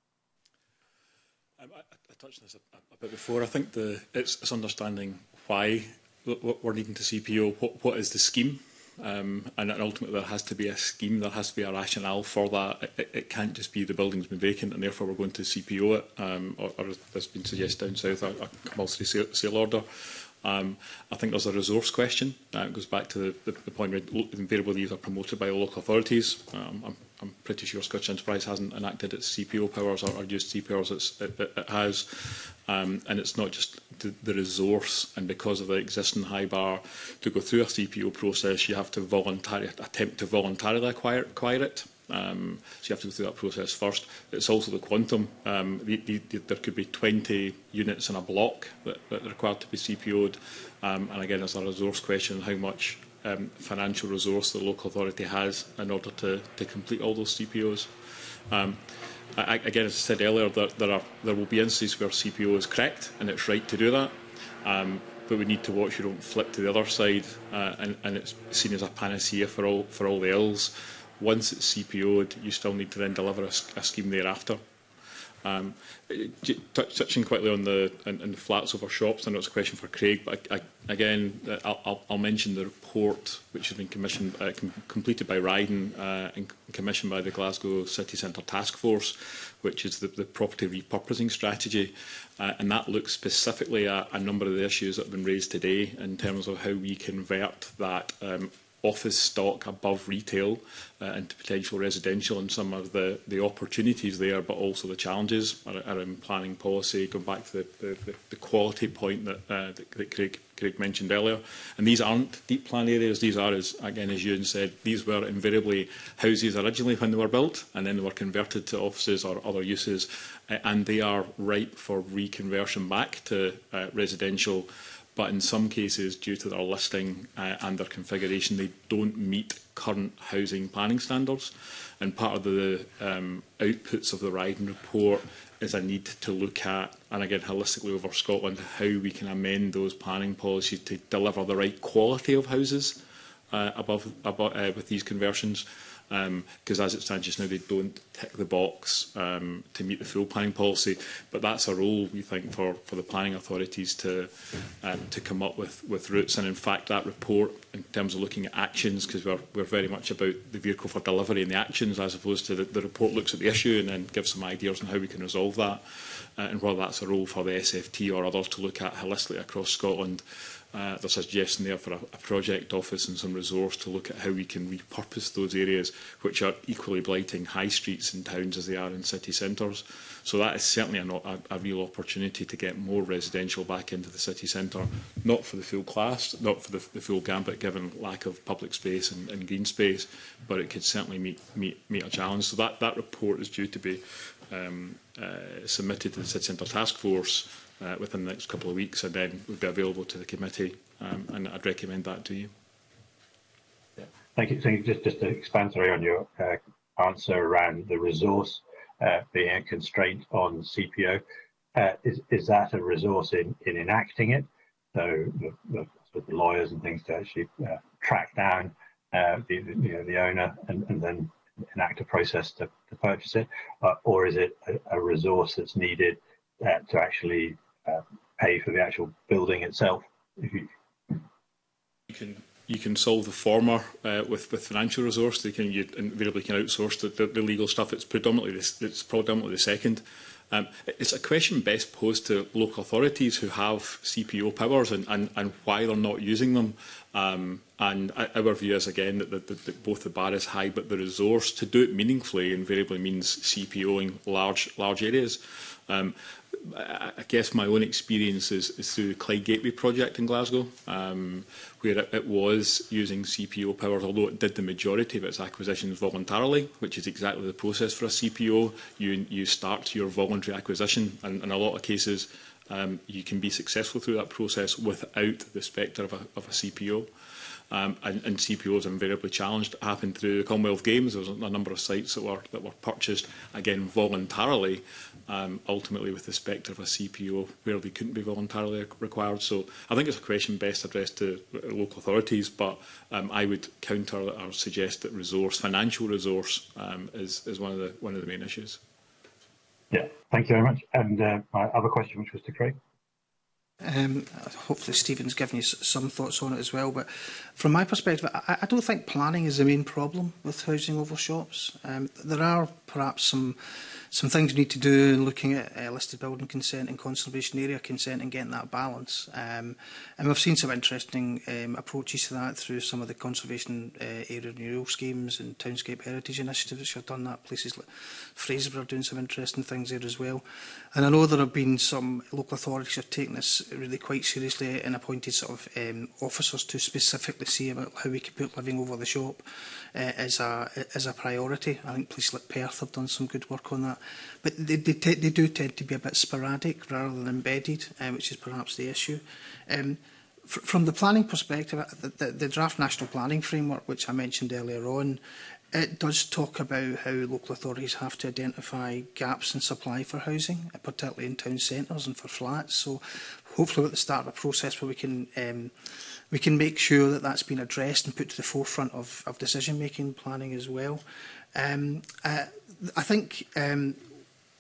I touched on this a bit before. I think it's understanding why we're needing to CPO, what is the scheme. And ultimately there has to be a scheme, there has to be a rationale for that. It can't just be the building's been vacant and therefore we're going to CPO it, or as has been suggested down south, a compulsory sale order. I think there's a resource question. It goes back to the point where invariably these are promoted by local authorities. I'm pretty sure Scottish Enterprise hasn't enacted its CPO powers or used CPO powers. It has. And it's not just the resource, and because of the existing high bar to go through a CPO process, you have to attempt to voluntarily acquire it. So you have to go through that process first. It's also the quantum. There could be 20 units in a block that are required to be CPO'd. And again, it's a resource question, how much financial resource the local authority has in order to complete all those CPOs. Again, as I said earlier, there will be instances where CPO is correct and it's right to do that, but we need to watch you don't flip to the other side and it's seen as a panacea for all the ills. Once it's CPO'd, you still need to then deliver a scheme thereafter. Touching quickly on the flats over shops, I know it's a question for Craig, but I'll mention the report which has been commissioned, completed by Ryden and commissioned by the Glasgow City Centre Task Force, which is the property repurposing strategy, and that looks specifically at a number of the issues that have been raised today in terms of how we convert that office stock above retail into potential residential, and some of the opportunities there, but also the challenges around planning policy, going back to the quality point that Craig mentioned earlier. And these aren't deep plan areas. These are, as Ewan said, these were invariably houses originally when they were built, and then they were converted to offices or other uses, and they are ripe for reconversion back to residential. But in some cases, due to their listing and their configuration, they don't meet current housing planning standards. And part of the outputs of the Ryden report is a need to look at, and again holistically over Scotland, how we can amend those planning policies to deliver the right quality of houses with these conversions. Because as it stands just now, they don't tick the box to meet the full planning policy. But that's a role, we think, for the planning authorities to come up with routes. And in fact, that report, in terms of looking at actions, because we're very much about the vehicle for delivery and the actions, as opposed to the report looks at the issue and then gives some ideas on how we can resolve that, and whether that's a role for the SFT or others to look at holistically across Scotland. There's a suggestion there for a project office and some resource to look at how we can repurpose those areas which are equally blighting high streets in towns as they are in city centres. So that is certainly a real opportunity to get more residential back into the city centre, not for the full class, not for the full gambit given lack of public space and green space, but it could certainly meet a challenge. So that report is due to be submitted to the City Centre Task Force within the next couple of weeks, and then would be available to the committee, and I'd recommend that to you. Yeah. Thank you. So just to expand on your answer around the resource being a constraint on CPO, is that a resource in enacting it? So the lawyers and things to actually track down the owner and then enact a process to purchase it, or is it a resource that's needed to actually pay for the actual building itself? You can solve the former with financial resource. You invariably can outsource the legal stuff. It's predominantly the second. It's a question best posed to local authorities who have CPO powers and why they're not using them. And our view is, again, that both the bar is high, but the resource to do it meaningfully invariably means CPOing large areas. I guess my own experience is through the Clyde Gateway project in Glasgow, where it was using CPO powers, although it did the majority of its acquisitions voluntarily, which is exactly the process for a CPO. You start your voluntary acquisition, and in a lot of cases you can be successful through that process without the spectre of a CPO. And CPOs are invariably challenged. It happened through the Commonwealth Games. There was a number of sites that were purchased, again, voluntarily, ultimately with the spectre of a CPO where they couldn't be voluntarily required. So I think it's a question best addressed to local authorities, but I would counter or suggest that financial resource, is one of the main issues. Yeah, thank you very much. And my other question, which was to Craig. Hopefully Stephen's given you some thoughts on it as well, but from my perspective, I don't think planning is the main problem with housing over shops. There are perhaps some things we need to do in looking at listed building consent and conservation area consent and getting that balance. And we've seen some interesting approaches to that through some of the conservation area renewal schemes and townscape heritage initiatives which have done that. Places like Fraserburgh are doing some interesting things there as well. And I know there have been some local authorities who have taken this really quite seriously and appointed sort of officers to specifically see about how we can put living over the shop as a priority. I think places like Perth have done some good work on that. But they do tend to be a bit sporadic rather than embedded, which is perhaps the issue. From the planning perspective, the draft national planning framework, which I mentioned earlier on, it does talk about how local authorities have to identify gaps in supply for housing, particularly in town centres and for flats. So hopefully we're at the start of a process where we can make sure that that's been addressed and put to the forefront of decision-making planning as well. I think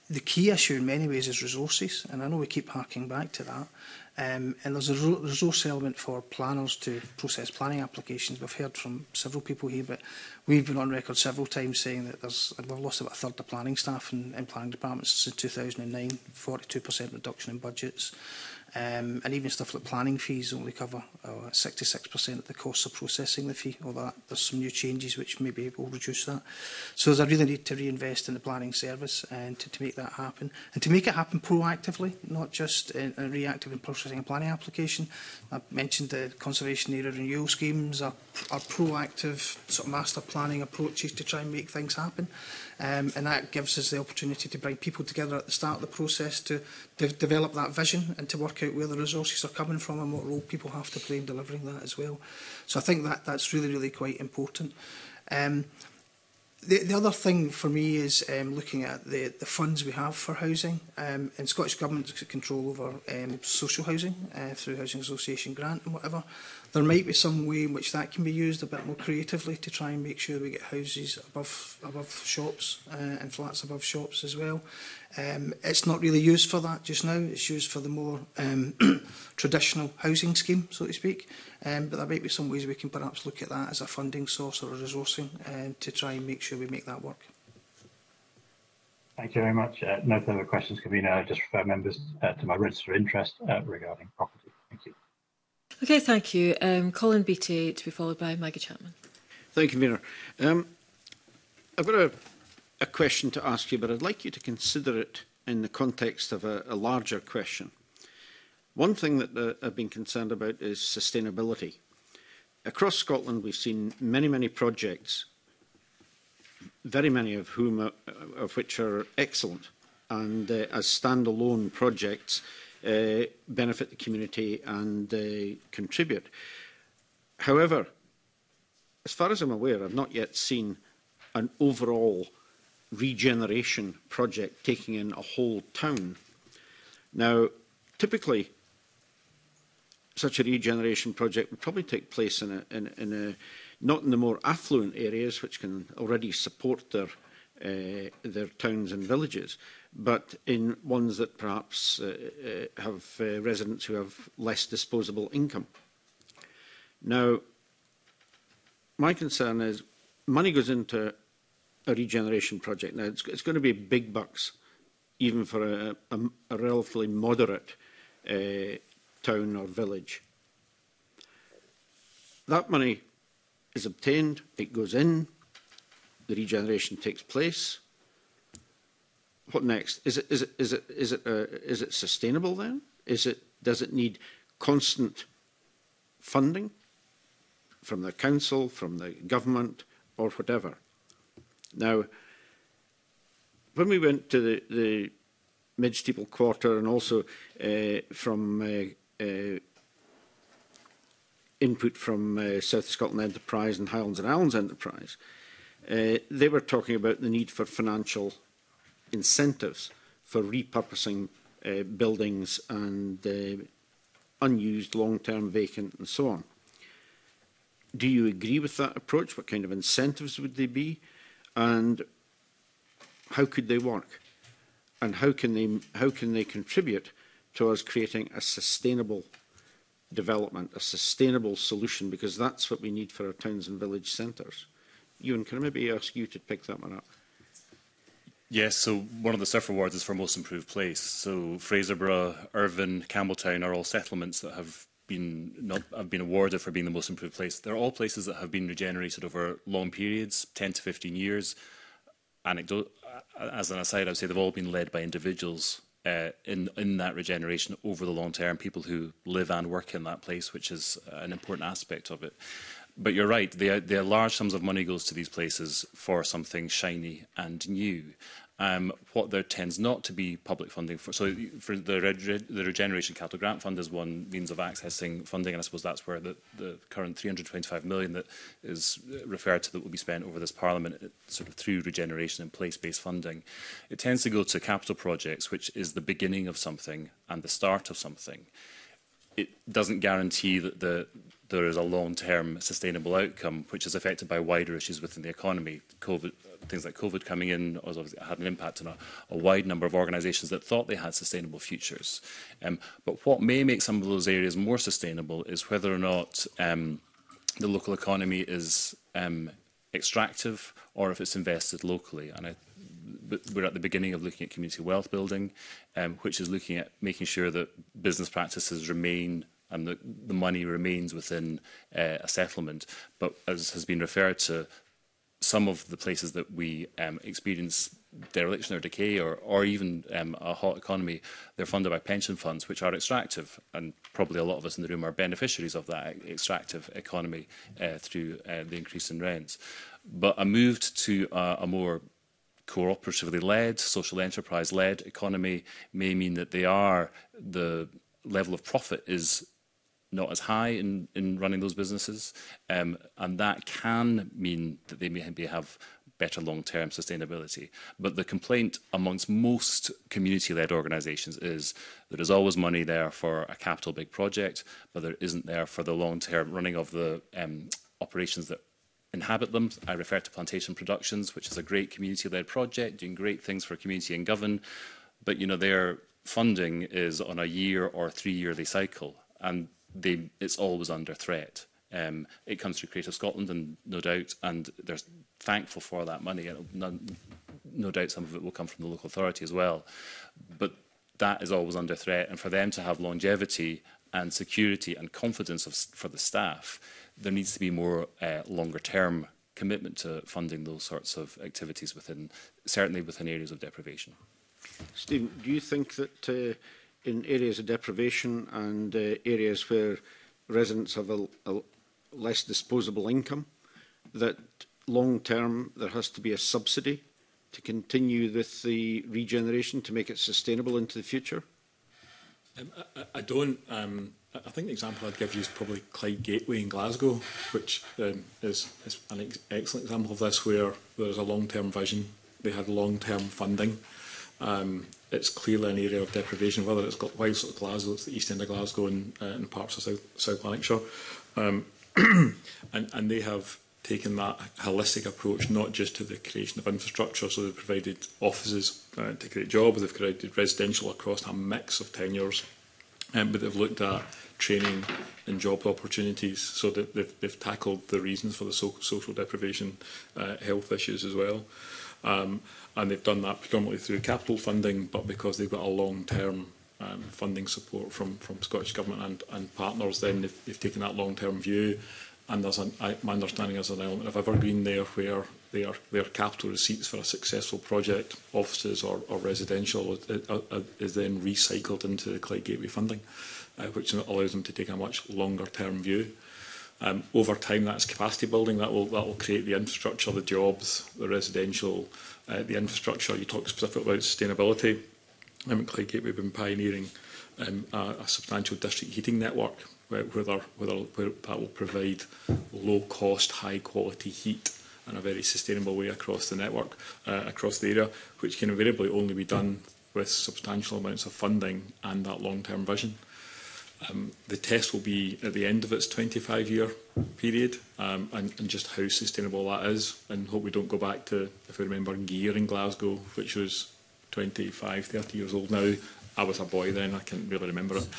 the key issue in many ways is resources, and I know we keep harking back to that. And there's a resource element for planners to process planning applications. We've heard from several people here, but we've been on record several times saying that we've lost about a third of planning staff in planning departments since 2009, 42% reduction in budgets. And even stuff like planning fees only cover 66% of the costs of processing the fee, although there's some new changes which maybe will reduce that. So there's a really need to reinvest in the planning service and to make that happen. And to make it happen proactively, not just reactive in processing a planning application. I mentioned the conservation area renewal schemes, are proactive sort of master planning approaches to try and make things happen. And that gives us the opportunity to bring people together at the start of the process to develop that vision and to work out where the resources are coming from and what role people have to play in delivering that as well. So I think that's really, really quite important. The other thing for me is looking at the funds we have for housing. And Scottish Government's got control over social housing through Housing Association grant and whatever. There might be some way in which that can be used a bit more creatively to try and make sure we get houses above shops and flats above shops as well. It's not really used for that just now. It's used for the more traditional housing scheme, so to speak. But there might be some ways we can perhaps look at that as a funding source or a resourcing to try and make sure we make that work. Thank you very much. No further questions, Convener. Just refer members to my register of interest regarding property. Thank you. Okay, thank you. Colin Beattie to be followed by Maggie Chapman. Thank you, Convener. I've got a question to ask you, but I'd like you to consider it in the context of a larger question. One thing that I've been concerned about is sustainability. Across Scotland, we've seen many projects, very many of which are excellent, and as standalone projects benefit the community and contribute. However, as far as I'm aware, I've not yet seen an overall regeneration project taking in a whole town. Now, typically, such a regeneration project would probably take place not in the more affluent areas, which can already support their towns and villages, but in ones that perhaps have residents who have less disposable income. Now, my concern is money goes into a regeneration project. Now, it's going to be big bucks, even for a relatively moderate town or village. That money is obtained, it goes in, the regeneration takes place. What next? Is it sustainable then? Does it need constant funding from the council, from the government, or whatever? Now, when we went to the Mid-Steeple Quarter and also from input from South Scotland Enterprise and Highlands and Islands Enterprise, they were talking about the need for financial incentives for repurposing buildings and unused, long-term vacant and so on. Do you agree with that approach? What kind of incentives would they be? And how could they work? And how can they contribute to us creating a sustainable development, a sustainable solution? Because that's what we need for our towns and village centres. Ewan, can I maybe ask you to pick that one up? Yes, so one of the SURF awards is for most improved place. So Fraserburgh, Irvine, Campbelltown are all settlements that have been awarded for being the most improved place. They're all places that have been regenerated over long periods, 10 to 15 years. As an aside, I would say they've all been led by individuals in that regeneration over the long term, people who live and work in that place, which is an important aspect of it. But you're right, the large sums of money goes to these places for something shiny and new. What there tends not to be public funding for. So for the Regeneration Capital Grant Fund is one means of accessing funding, and I suppose that's where the current 325 million that is referred to that will be spent over this Parliament, sort of through regeneration and place-based funding. It tends to go to capital projects, which is the beginning of something and the start of something. It doesn't guarantee that there is a long-term sustainable outcome, which is affected by wider issues within the economy. Things like COVID coming in had an impact on a wide number of organisations that thought they had sustainable futures. But what may make some of those areas more sustainable is whether or not the local economy is extractive or if it's invested locally. And we're at the beginning of looking at community wealth building, which is looking at making sure that business practices remain and the money remains within a settlement. But as has been referred to, some of the places that we experience dereliction or decay or even a hot economy, they're funded by pension funds, which are extractive. And probably a lot of us in the room are beneficiaries of that extractive economy through the increase in rents. But a move to a more cooperatively led, social enterprise-led economy may mean that the level of profit is not as high in running those businesses, and that can mean that they may have better long-term sustainability. But the complaint amongst most community-led organisations is there is always money there for a capital big project, but there isn't there for the long-term running of the operations that inhabit them. I refer to Plantation Productions, which is a great community-led project, doing great things for community in Govan, but their funding is on a year or 3 yearly cycle, and it's always under threat. It comes through Creative Scotland, and no doubt, and they're thankful for that money, and no doubt some of it will come from the local authority as well. But that is always under threat, and for them to have longevity and security and confidence for the staff, there needs to be more longer-term commitment to funding those sorts of activities certainly within areas of deprivation. Stephen, do you think that in areas of deprivation and areas where residents have a less disposable income, that long-term there has to be a subsidy to continue with the regeneration to make it sustainable into the future? I don't. I think the example I'd give you is probably Clyde Gateway in Glasgow, which is an excellent example of this, where there's a long-term vision. They had long-term funding. It's clearly an area of deprivation, whether it's got whilst it's Glasgow, it's the east end of Glasgow and parts of South Lanarkshire. And they have taken that holistic approach, not just to the creation of infrastructure, so they've provided offices to create jobs, they've created residential across a mix of tenures, but they've looked at training and job opportunities, so that they've tackled the reasons for the social deprivation, health issues as well. And they've done that predominantly through capital funding, but because they've got a long-term funding support from Scottish Government and partners, then they've taken that long-term view. And there's my understanding is an element of evergreen there, where their capital receipts for a successful project, offices or residential, is then recycled into the Clyde Gateway funding, which allows them to take a much longer-term view. Over time, that's capacity building. That will create the infrastructure, the jobs, the residential, the infrastructure. You talked specifically about sustainability. Clyde Gateway have been pioneering a substantial district heating network, where that will provide low-cost, high-quality heat in a very sustainable way across the network, across the area, which can invariably only be done with substantial amounts of funding and that long-term vision. The test will be at the end of its 25-year period, and just how sustainable that is, and hope we don't go back to, if we remember, Gear in Glasgow, which was 25, 30 years old now. I was a boy then, I can't really remember it.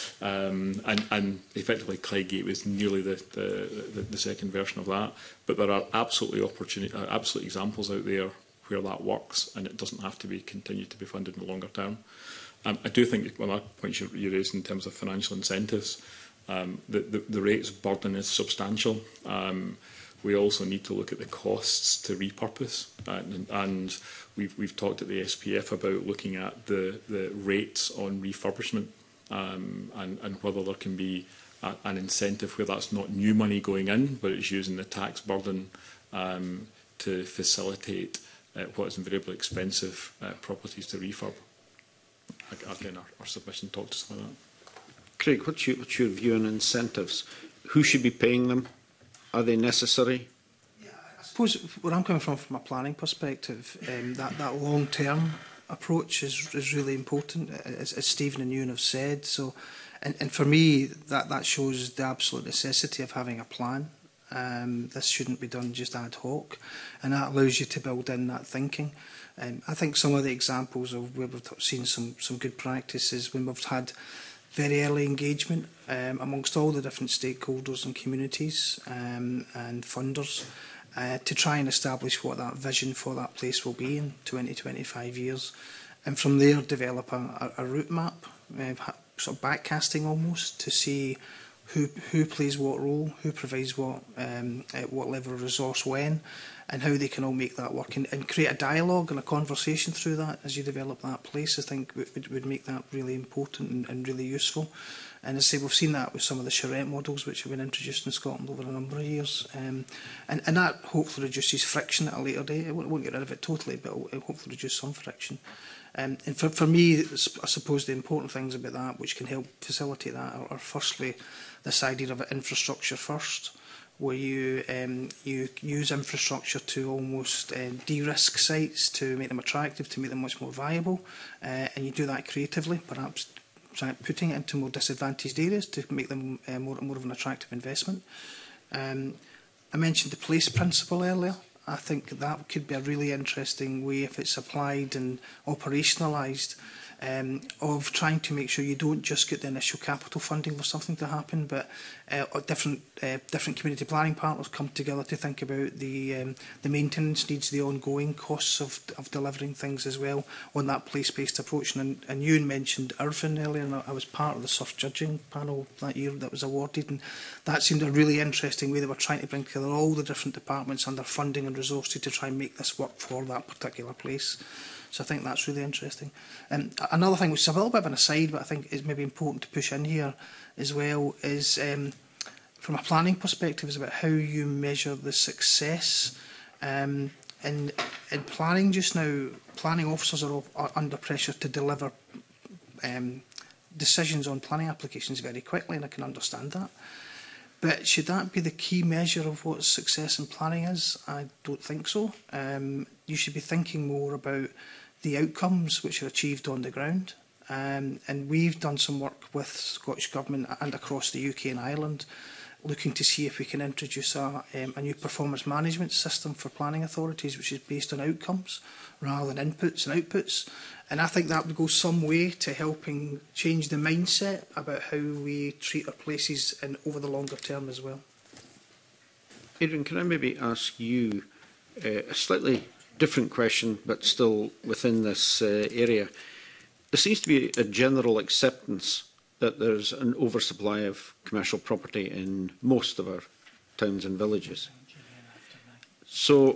And effectively Clyde Gateway was nearly the second version of that. But there are absolute examples out there where that works, and it doesn't have to be continued to be funded in the longer term. I do think one of the points you raised in terms of financial incentives, the rates burden is substantial. We also need to look at the costs to repurpose, and we've talked at the SPF about looking at the rates on refurbishment, and whether there can be an incentive where that's not new money going in, but it's using the tax burden to facilitate what is invariably expensive properties to refurb. Again, our submission talked to some of that. Craig, what's your view on incentives? Who should be paying them? Are they necessary? Yeah, I suppose where I'm coming from a planning perspective, that long-term approach is really important, as Stephen and Ewan have said. So And for me, that shows the absolute necessity of having a plan. This shouldn't be done just ad hoc, and that allows you to build in that thinking. I think some of the examples of where we've seen some good practices when we've had very early engagement amongst all the different stakeholders and communities and funders to try and establish what that vision for that place will be in 20-25 years. And from there, develop a route map, sort of backcasting almost, to see who plays what role, who provides what, at what level of resource when, and how they can all make that work, and create a dialogue and a conversation through that as you develop that place. I think would make that really important and really useful. And as I say, we've seen that with some of the charrette models which have been introduced in Scotland over a number of years. And that hopefully reduces friction at a later date. It won't get rid of it totally, but it will hopefully reduce some friction. And for me, I suppose the important things about that which can help facilitate that are firstly this idea of infrastructure first, where you use infrastructure to almost de-risk sites, to make them attractive, to make them much more viable, and you do that creatively, perhaps putting it into more disadvantaged areas to make them more of an attractive investment. I mentioned the place principle earlier. I think that could be a really interesting way, if it's applied and operationalised, of trying to make sure you don't just get the initial capital funding for something to happen, but different community planning partners come together to think about the maintenance needs, the ongoing costs of delivering things as well on that place-based approach. And you mentioned Irvine earlier, and I was part of the surf judging panel that year that was awarded, and that seemed a really interesting way. They were trying to bring together all the different departments under funding and resources to try and make this work for that particular place. So I think that's really interesting. Another thing, which is a little bit of an aside, but I think is maybe important to push in here as well, is from a planning perspective, is about how you measure the success. In planning just now, planning officers are under pressure to deliver decisions on planning applications very quickly, and I can understand that. But should that be the key measure of what success in planning is? I don't think so. You should be thinking more about the outcomes which are achieved on the ground. And we've done some work with Scottish Government and across the UK and Ireland, looking to see if we can introduce a new performance management system for planning authorities, which is based on outcomes rather than inputs and outputs. And I think that would go some way to helping change the mindset about how we treat our places and over the longer term as well. Adrian, can I maybe ask you a slightly different question, but still within this area? There seems to be a general acceptance that there's an oversupply of commercial property in most of our towns and villages. So,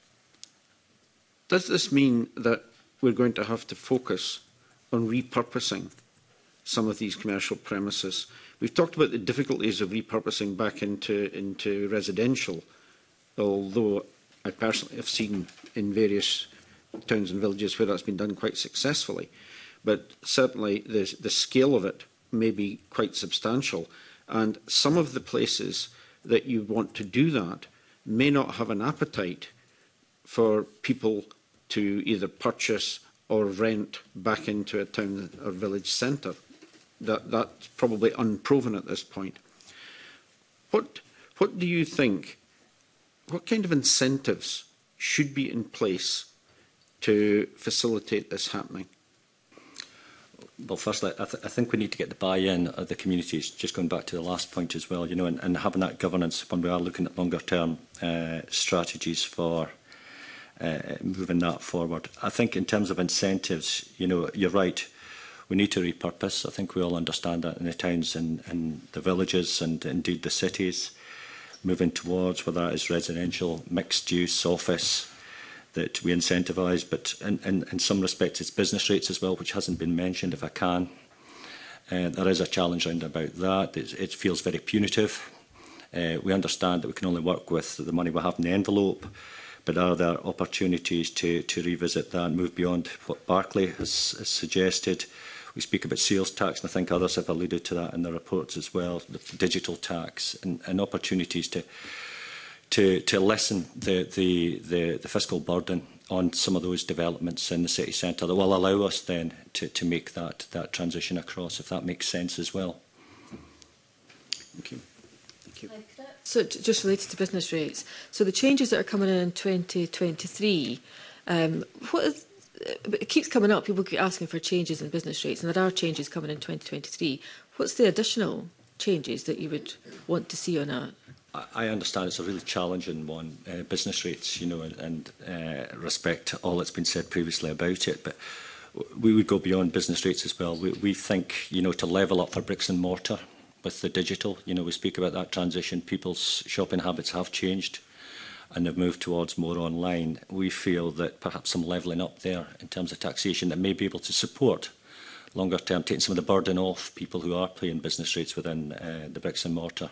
does this mean that we're going to have to focus on repurposing some of these commercial premises? We've talked about the difficulties of repurposing back into residential, although I personally have seen in various towns and villages where that's been done quite successfully. But certainly the scale of it may be quite substantial, and some of the places that you want to do that may not have an appetite for people to either purchase or rent back into a town or village centre. That's probably unproven at this point. What do you think, what kind of incentives should be in place to facilitate this happening? Well, firstly, I think we need to get the buy-in of the communities, just going back to the last point as well, you know, and having that governance when we are looking at longer-term strategies for moving that forward. I think in terms of incentives, you know, you're right, we need to repurpose. I think we all understand that in the towns and the villages and indeed the cities, moving towards whether that is residential, mixed-use, office, that we incentivise, but in some respects it's business rates as well, which hasn't been mentioned, if I can. There is a challenge around about that. It feels very punitive. We understand that we can only work with the money we have in the envelope, but are there opportunities to revisit that and move beyond what Barclay has suggested? We speak about sales tax, and I think others have alluded to that in their reports as well, the digital tax, and opportunities to lessen the fiscal burden on some of those developments in the city centre that will allow us then to make that transition across, if that makes sense as well. Thank you. So just related to business rates, so the changes that are coming in 2023, what is, it keeps coming up, people keep asking for changes in business rates, and there are changes coming in 2023. What's the additional changes that you would want to see on that? I understand it's a really challenging one, business rates, you know, and respect to all that's been said previously about it, but we would go beyond business rates as well. We think, you know, to level up for bricks and mortar with the digital, you know, we speak about that transition. People's shopping habits have changed and they've moved towards more online. We feel that perhaps some levelling up there in terms of taxation that may be able to support longer term, taking some of the burden off people who are paying business rates within the bricks and mortar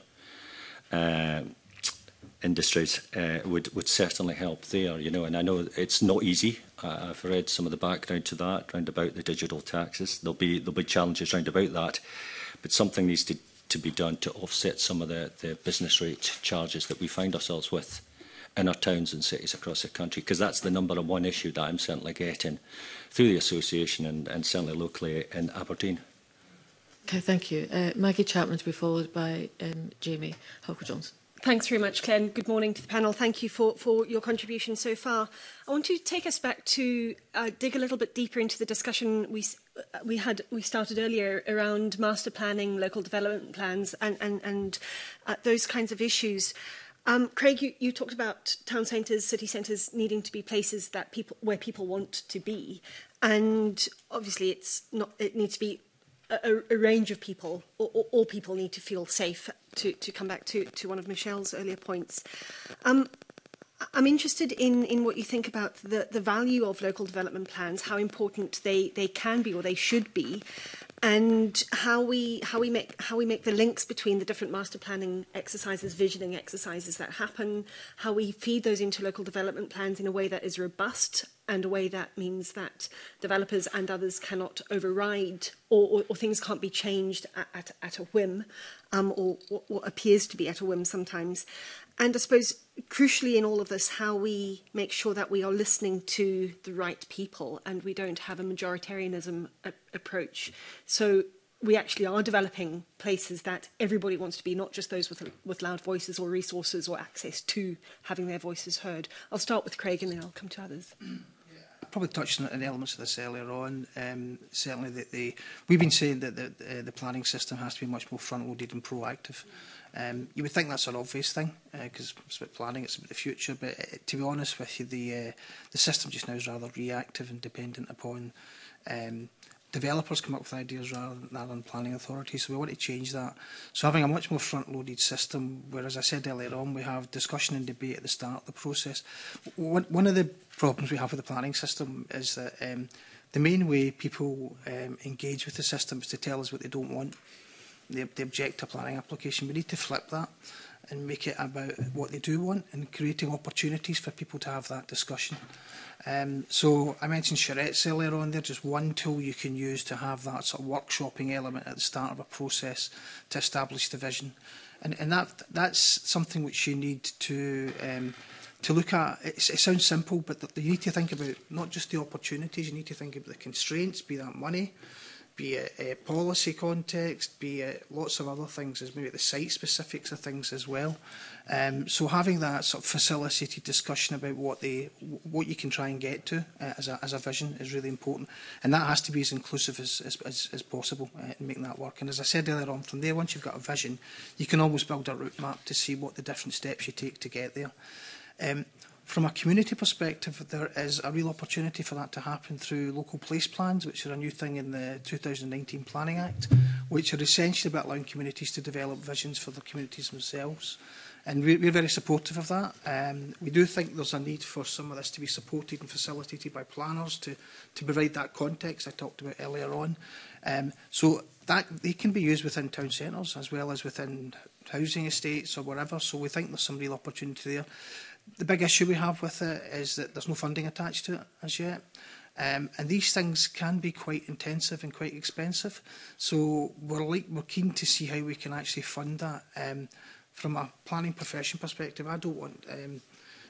industries would certainly help there, you know, and I know it's not easy. I've read some of the background to that, round about the digital taxes. There'll be challenges round about that, but something needs to be done to offset some of the business rate charges that we find ourselves with in our towns and cities across the country, because that's the number one issue that I'm certainly getting through the association and certainly locally in Aberdeen. Okay, thank you. Maggie Chapman to be followed by Jamie Halker-Johnson. Thanks very much, Claire, and good morning to the panel. Thank you for your contribution so far. I want to take us back to dig a little bit deeper into the discussion we started earlier around master planning, local development plans, and those kinds of issues. Craig, you talked about town centres, city centres needing to be places that where people want to be, and obviously it needs to be a range of people. All people need to feel safe. To come back to one of Michelle's earlier points, I'm interested in what you think about the value of local development plans, how important they can be or they should be, and how we make the links between the different master planning exercises, visioning exercises that happen, how we feed those into local development plans in a way that is robust and a way that means that developers and others cannot override or things can't be changed at a whim, or what appears to be at a whim sometimes. And I suppose, crucially in all of this, how we make sure that we are listening to the right people and we don't have a majoritarianism approach. So we actually are developing places that everybody wants to be, not just those with loud voices or resources or access to having their voices heard. I'll start with Craig and then I'll come to others. Probably touched on elements of this earlier on. Certainly, we've been saying that the planning system has to be much more front-loaded and proactive. You would think that's an obvious thing because it's about planning, it's about the future. But to be honest with you, the system just now is rather reactive and dependent upon developers come up with ideas rather than planning authorities. So we want to change that. So having a much more front-loaded system, where, as I said earlier on, we have discussion and debate at the start of the process. One of the problems we have with the planning system is that the main way people engage with the system is to tell us what they don't want. They object to a planning application. We need to flip that and make it about what they do want and creating opportunities for people to have that discussion. So I mentioned charrettes earlier on. They're just one tool you can use to have that sort of workshopping element at the start of a process to establish the vision. And that's something which you need to look at. It sounds simple, but you need to think about not just the opportunities, you need to think about the constraints, be that money, be it a policy context, be it lots of other things, as maybe the site specifics of things as well. So having that sort of facilitated discussion about what you can try and get to as a vision is really important, and that has to be as inclusive as possible in making that work. And as I said earlier on, from there, once you've got a vision, you can almost build a route map to see what the different steps you take to get there. From a community perspective, there is a real opportunity for that to happen through local place plans, which are a new thing in the 2019 Planning Act, which are essentially about allowing communities to develop visions for the communities themselves. And we're very supportive of that. We do think there's a need for some of this to be supported and facilitated by planners to provide that context I talked about earlier on. So that they can be used within town centres as well as within housing estates or wherever. So we think there's some real opportunity there. The big issue we have with it is that there's no funding attached to it as yet. And these things can be quite intensive and quite expensive. So we're keen to see how we can actually fund that. From a planning profession perspective, I don't want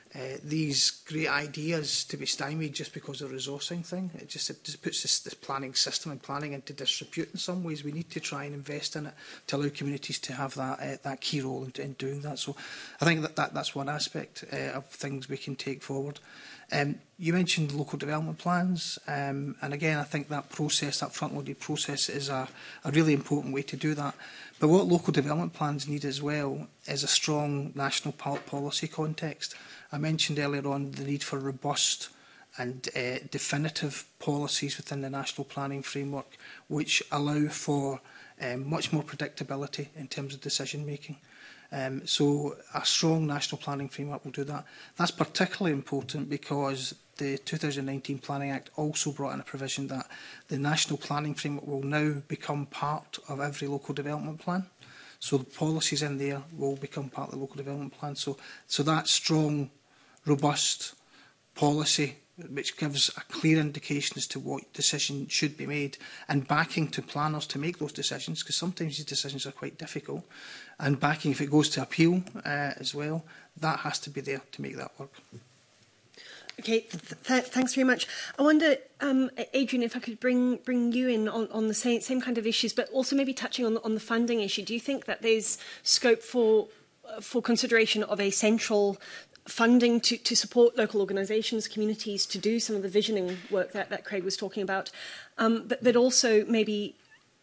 these great ideas to be stymied just because of the resourcing thing. It just puts this planning system and planning into disrepute in some ways. We need to try and invest in it to allow communities to have that key role in doing that. So I think that's one aspect of things we can take forward. You mentioned local development plans, and again, I think that process, that front-loaded process, is a really important way to do that. But what local development plans need as well is a strong national policy context. I mentioned earlier on the need for robust and definitive policies within the national planning framework, which allow for much more predictability in terms of decision making. So a strong national planning framework will do that. That's particularly important because the 2019 Planning Act also brought in a provision that the national planning framework will now become part of every local development plan. So the policies in there will become part of the local development plan. So that strong, robust policy which gives a clear indication as to what decision should be made and backing to planners to make those decisions, because sometimes these decisions are quite difficult, and backing if it goes to appeal as well, that has to be there to make that work. Okay, thanks very much. I wonder, Adrian, if I could bring you in on the same kind of issues, but also maybe touching on the funding issue. Do you think that there's scope for consideration of a central funding to support local organisations, communities to do some of the visioning work that Craig was talking about, but also maybe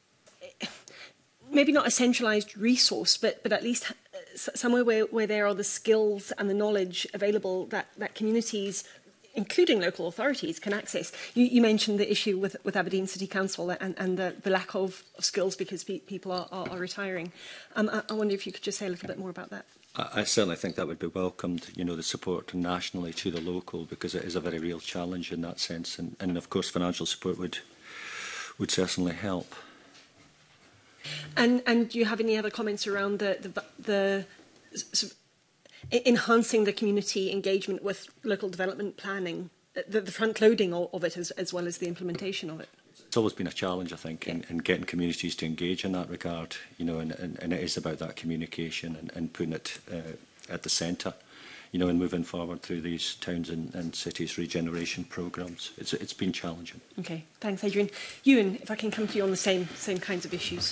not a centralised resource, but at least somewhere where there are the skills and the knowledge available that communities, including local authorities, can access. You mentioned the issue with Aberdeen City Council and the lack of skills because people are retiring. I wonder if you could just say a little bit more about that. I certainly think that would be welcomed, the support nationally to the local, because it is a very real challenge in that sense. And of course, financial support would certainly help. And do you have any other comments around the enhancing the community engagement with local development planning, the front-loading of it as well as the implementation of it? It's always been a challenge, I think, in getting communities to engage in that regard, and it is about that communication and putting it at the centre, and moving forward through these towns and cities regeneration programmes. It's been challenging. Okay, thanks, Adrian. Ewan, if I can come to you on the same kinds of issues.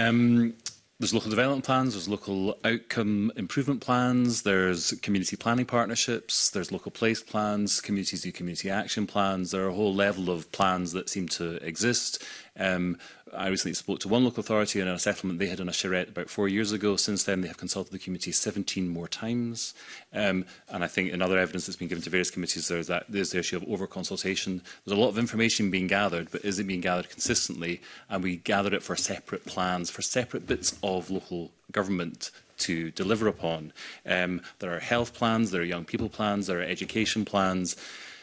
There's local development plans, there's local outcome improvement plans, there's community planning partnerships, there's local place plans, communities do community action plans. There are a whole level of plans that seem to exist. I recently spoke to one local authority in a settlement they had on a charrette about 4 years ago. Since then, they have consulted the community 17 more times. And I think in other evidence that's been given to various committees, there's the issue of over-consultation. There's a lot of information being gathered, but is it being gathered consistently? And we gather it for separate plans, for separate bits of local government to deliver upon. There are health plans, there are young people plans, there are education plans.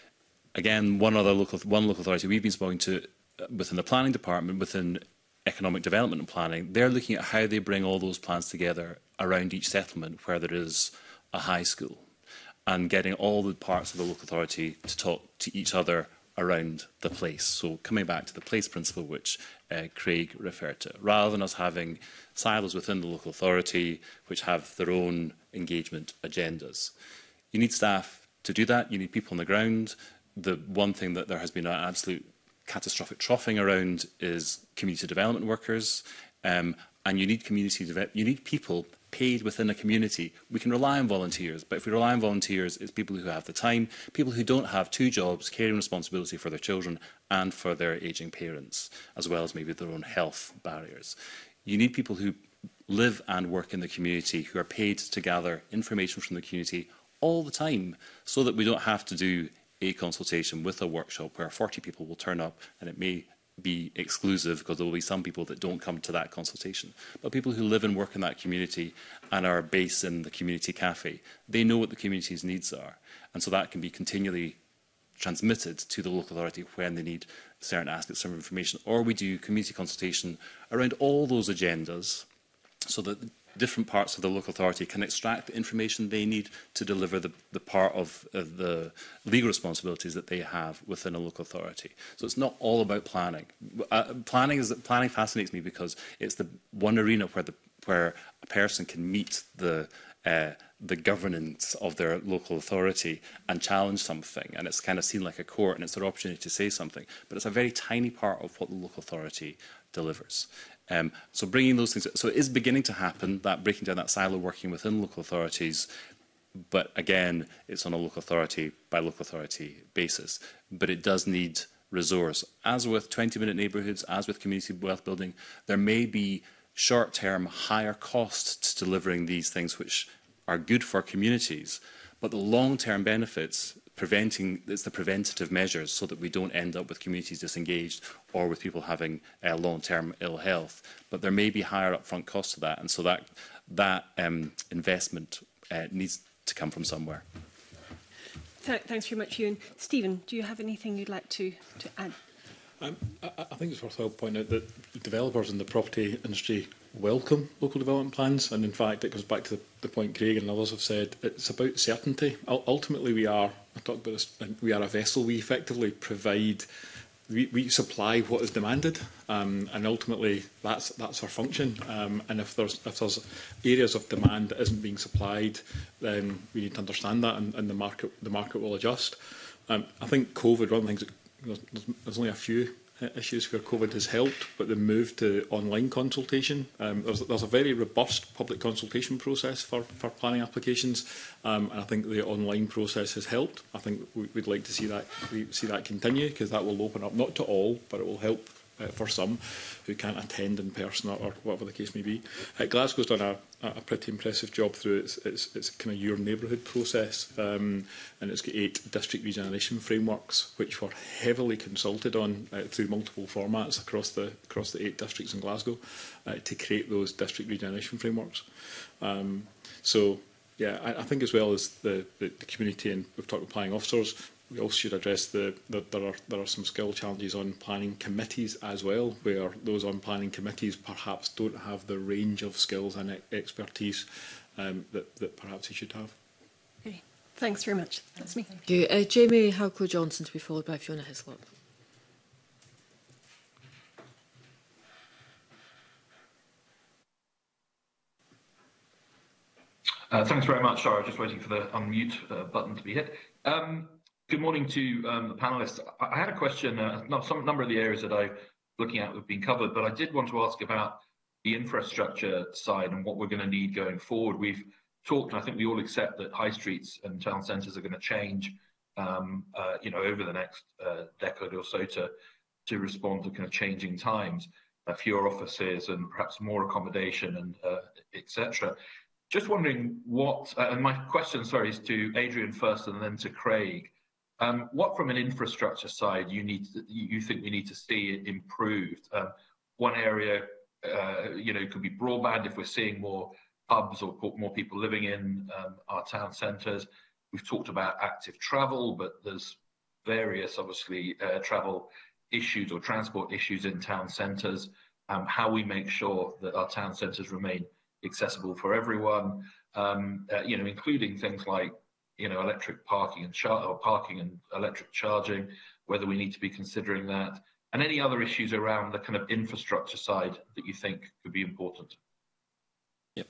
Again, one local authority we've been speaking to within the planning department, within economic development and planning, they're looking at how they bring all those plans together around each settlement where there is a high school, and getting all the parts of the local authority to talk to each other around the place. So coming back to the place principle, which Craig referred to, rather than us having silos within the local authority which have their own engagement agendas. You need staff to do that. You need people on the ground. The one thing that there has been an absolute catastrophic troughing around is community development workers, and you need you need people paid within a community. We can rely on volunteers, but if we rely on volunteers, it's people who have the time, people who don't have two jobs, caring responsibility for their children and for their ageing parents, as well as maybe their own health barriers. You need people who live and work in the community, who are paid to gather information from the community all the time, so that we don't have to do a consultation with a workshop where 40 people will turn up, and it may be exclusive because there will be some people that don't come to that consultation. But people who live and work in that community and are based in the community cafe, they know what the community's needs are. And so that can be continually transmitted to the local authority when they need certain aspects of information. Or we do community consultation around all those agendas so that different parts of the local authority can extract the information they need to deliver the part of the legal responsibilities that they have within a local authority. So it's not all about planning. Planning fascinates me because it's the one arena where where a person can meet the governance of their local authority and challenge something, and it's kind of seen like a court, and it's their opportunity to say something, but it's a very tiny part of what the local authority delivers. So bringing those things, so it is beginning to happen, that breaking down that silo, working within local authorities, but again, it's on a local authority by local authority basis. But it does need resource. As with 20-minute neighbourhoods, as with community wealth building, there may be short-term higher costs to delivering these things which are good for communities, but the long-term benefits, it's the preventative measures so that we don't end up with communities disengaged or with people having long-term ill health. But there may be higher upfront costs to that, and so that investment needs to come from somewhere. Thanks very much, Ewan. Stephen, do you have anything you'd like to add? I think it's worthwhile pointing out that developers in the property industry welcome local development plans, and in fact it goes back to the point Craig and others have said, it's about certainty. Ultimately we are, I talked about this, we are a vessel. We effectively provide, we supply what is demanded, and ultimately that's our function. And if there's areas of demand that isn't being supplied, then we need to understand that, and the market will adjust. I think COVID, one of the things that there's only a few issues where COVID has helped, but the move to online consultation, there's a very robust public consultation process for planning applications, and I think the online process has helped. I think we'd like to see that continue, because that will open up, not to all, but it will help for some who can't attend in person or whatever the case may be. Glasgow's done a pretty impressive job through its kind of Your Neighbourhood process, and it's got 8 district regeneration frameworks which were heavily consulted on through multiple formats across the 8 districts in Glasgow to create those district regeneration frameworks. So yeah, I think as well as the community, and we've talked with planning officers, we also should address that there are some skill challenges on planning committees as well, where those on planning committees perhaps don't have the range of skills and expertise that perhaps they should have. Okay, thanks very much. That's me. Thank you. Jamie Halco-Johnson to be followed by Fiona Hislop. Thanks very much. Sorry, I was just waiting for the unmute button to be hit. Good morning to the panellists. I had a question. Some number of the areas that I'm looking at have been covered, but I did want to ask about the infrastructure side and what we're going to need going forward. We've talked, and I think we all accept that high streets and town centres are going to change, over the next decade or so to respond to kind of changing times, fewer offices and perhaps more accommodation and etc. Just wondering what, and my question, sorry, is to Adrian first and then to Craig. What from an infrastructure side you think we need to see improved? One area, could be broadband if we're seeing more hubs or more people living in our town centres. We've talked about active travel, but there's various, obviously, travel issues or transport issues in town centres. How we make sure that our town centres remain accessible for everyone, including things like electric parking and parking and electric charging, whether we need to be considering that, and any other issues around the kind of infrastructure side that you think could be important. Yep.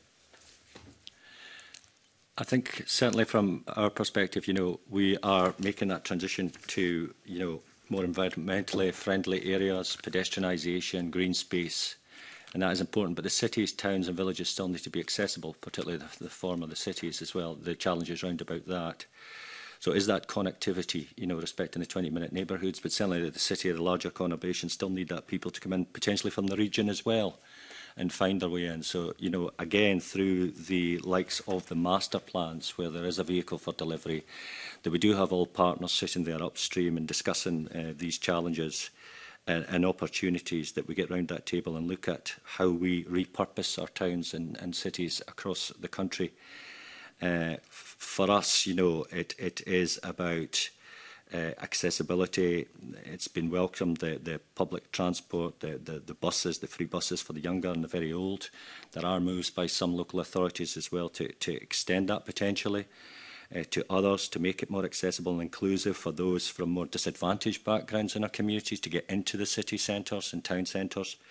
I think certainly from our perspective, we are making that transition to, more environmentally friendly areas, pedestrianisation, green space, and that is important. But the cities, towns and villages still need to be accessible, particularly the form of the cities as well, the challenges round about that. So is that connectivity, respecting the 20-minute neighbourhoods, but certainly the city, the larger conurbations still need that people to come in, potentially from the region as well, and find their way in. So, again, through the likes of the master plans, where there is a vehicle for delivery, that we do have all partners sitting there upstream and discussing these challenges and opportunities, that we get round that table and look at how we repurpose our towns and cities across the country. For us, it is about accessibility. It's been welcomed, the public transport, the buses, the free buses for the younger and the very old. There are moves by some local authorities as well to extend that potentially to others, to make it more accessible and inclusive for those from more disadvantaged backgrounds in our communities to get into the city centres and town centres.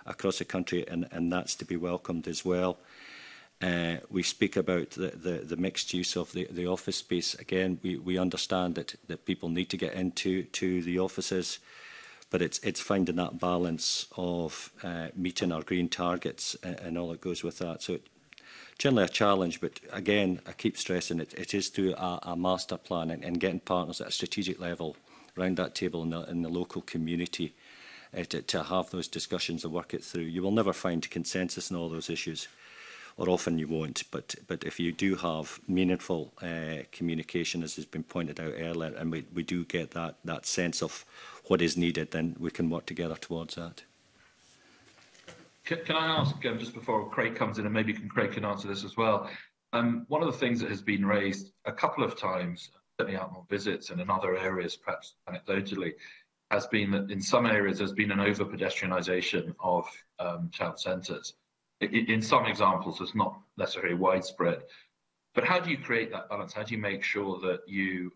across the country, and that's to be welcomed as well. We speak about the mixed use of the office space. Again, we understand that people need to get into the offices, but it's finding that balance of meeting our green targets and all that goes with that. So generally a challenge, but again, I keep stressing it is through a master plan and getting partners at a strategic level around that table in the local community to have those discussions and work it through. You will never find consensus on all those issues, or often you won't, but if you do have meaningful communication, as has been pointed out earlier, and we do get that sense of what is needed, then we can work together towards that. Can I ask, just before Craig comes in, and maybe Craig can answer this as well, one of the things that has been raised a couple of times, certainly out on visits and in other areas, perhaps anecdotally, has been that in some areas there's been an over-pedestrianisation of town centres. In some examples, it's not necessarily widespread. But how do you create that balance? How do you make sure that you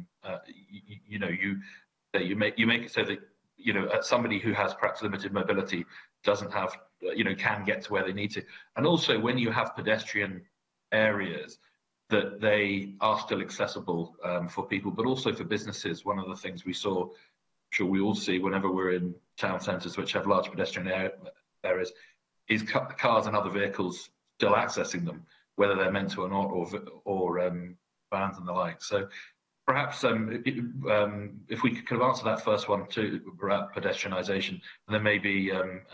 make it so that somebody who has perhaps limited mobility doesn't have can get to where they need to, and also when you have pedestrian areas that they are still accessible for people, but also for businesses. One of the things we saw, I'm sure we all see whenever we're in town centres which have large pedestrian areas, is cars and other vehicles still accessing them, whether they're meant to or not, or vans and the like. So perhaps if we could answer that first one too, about pedestrianisation, and then maybe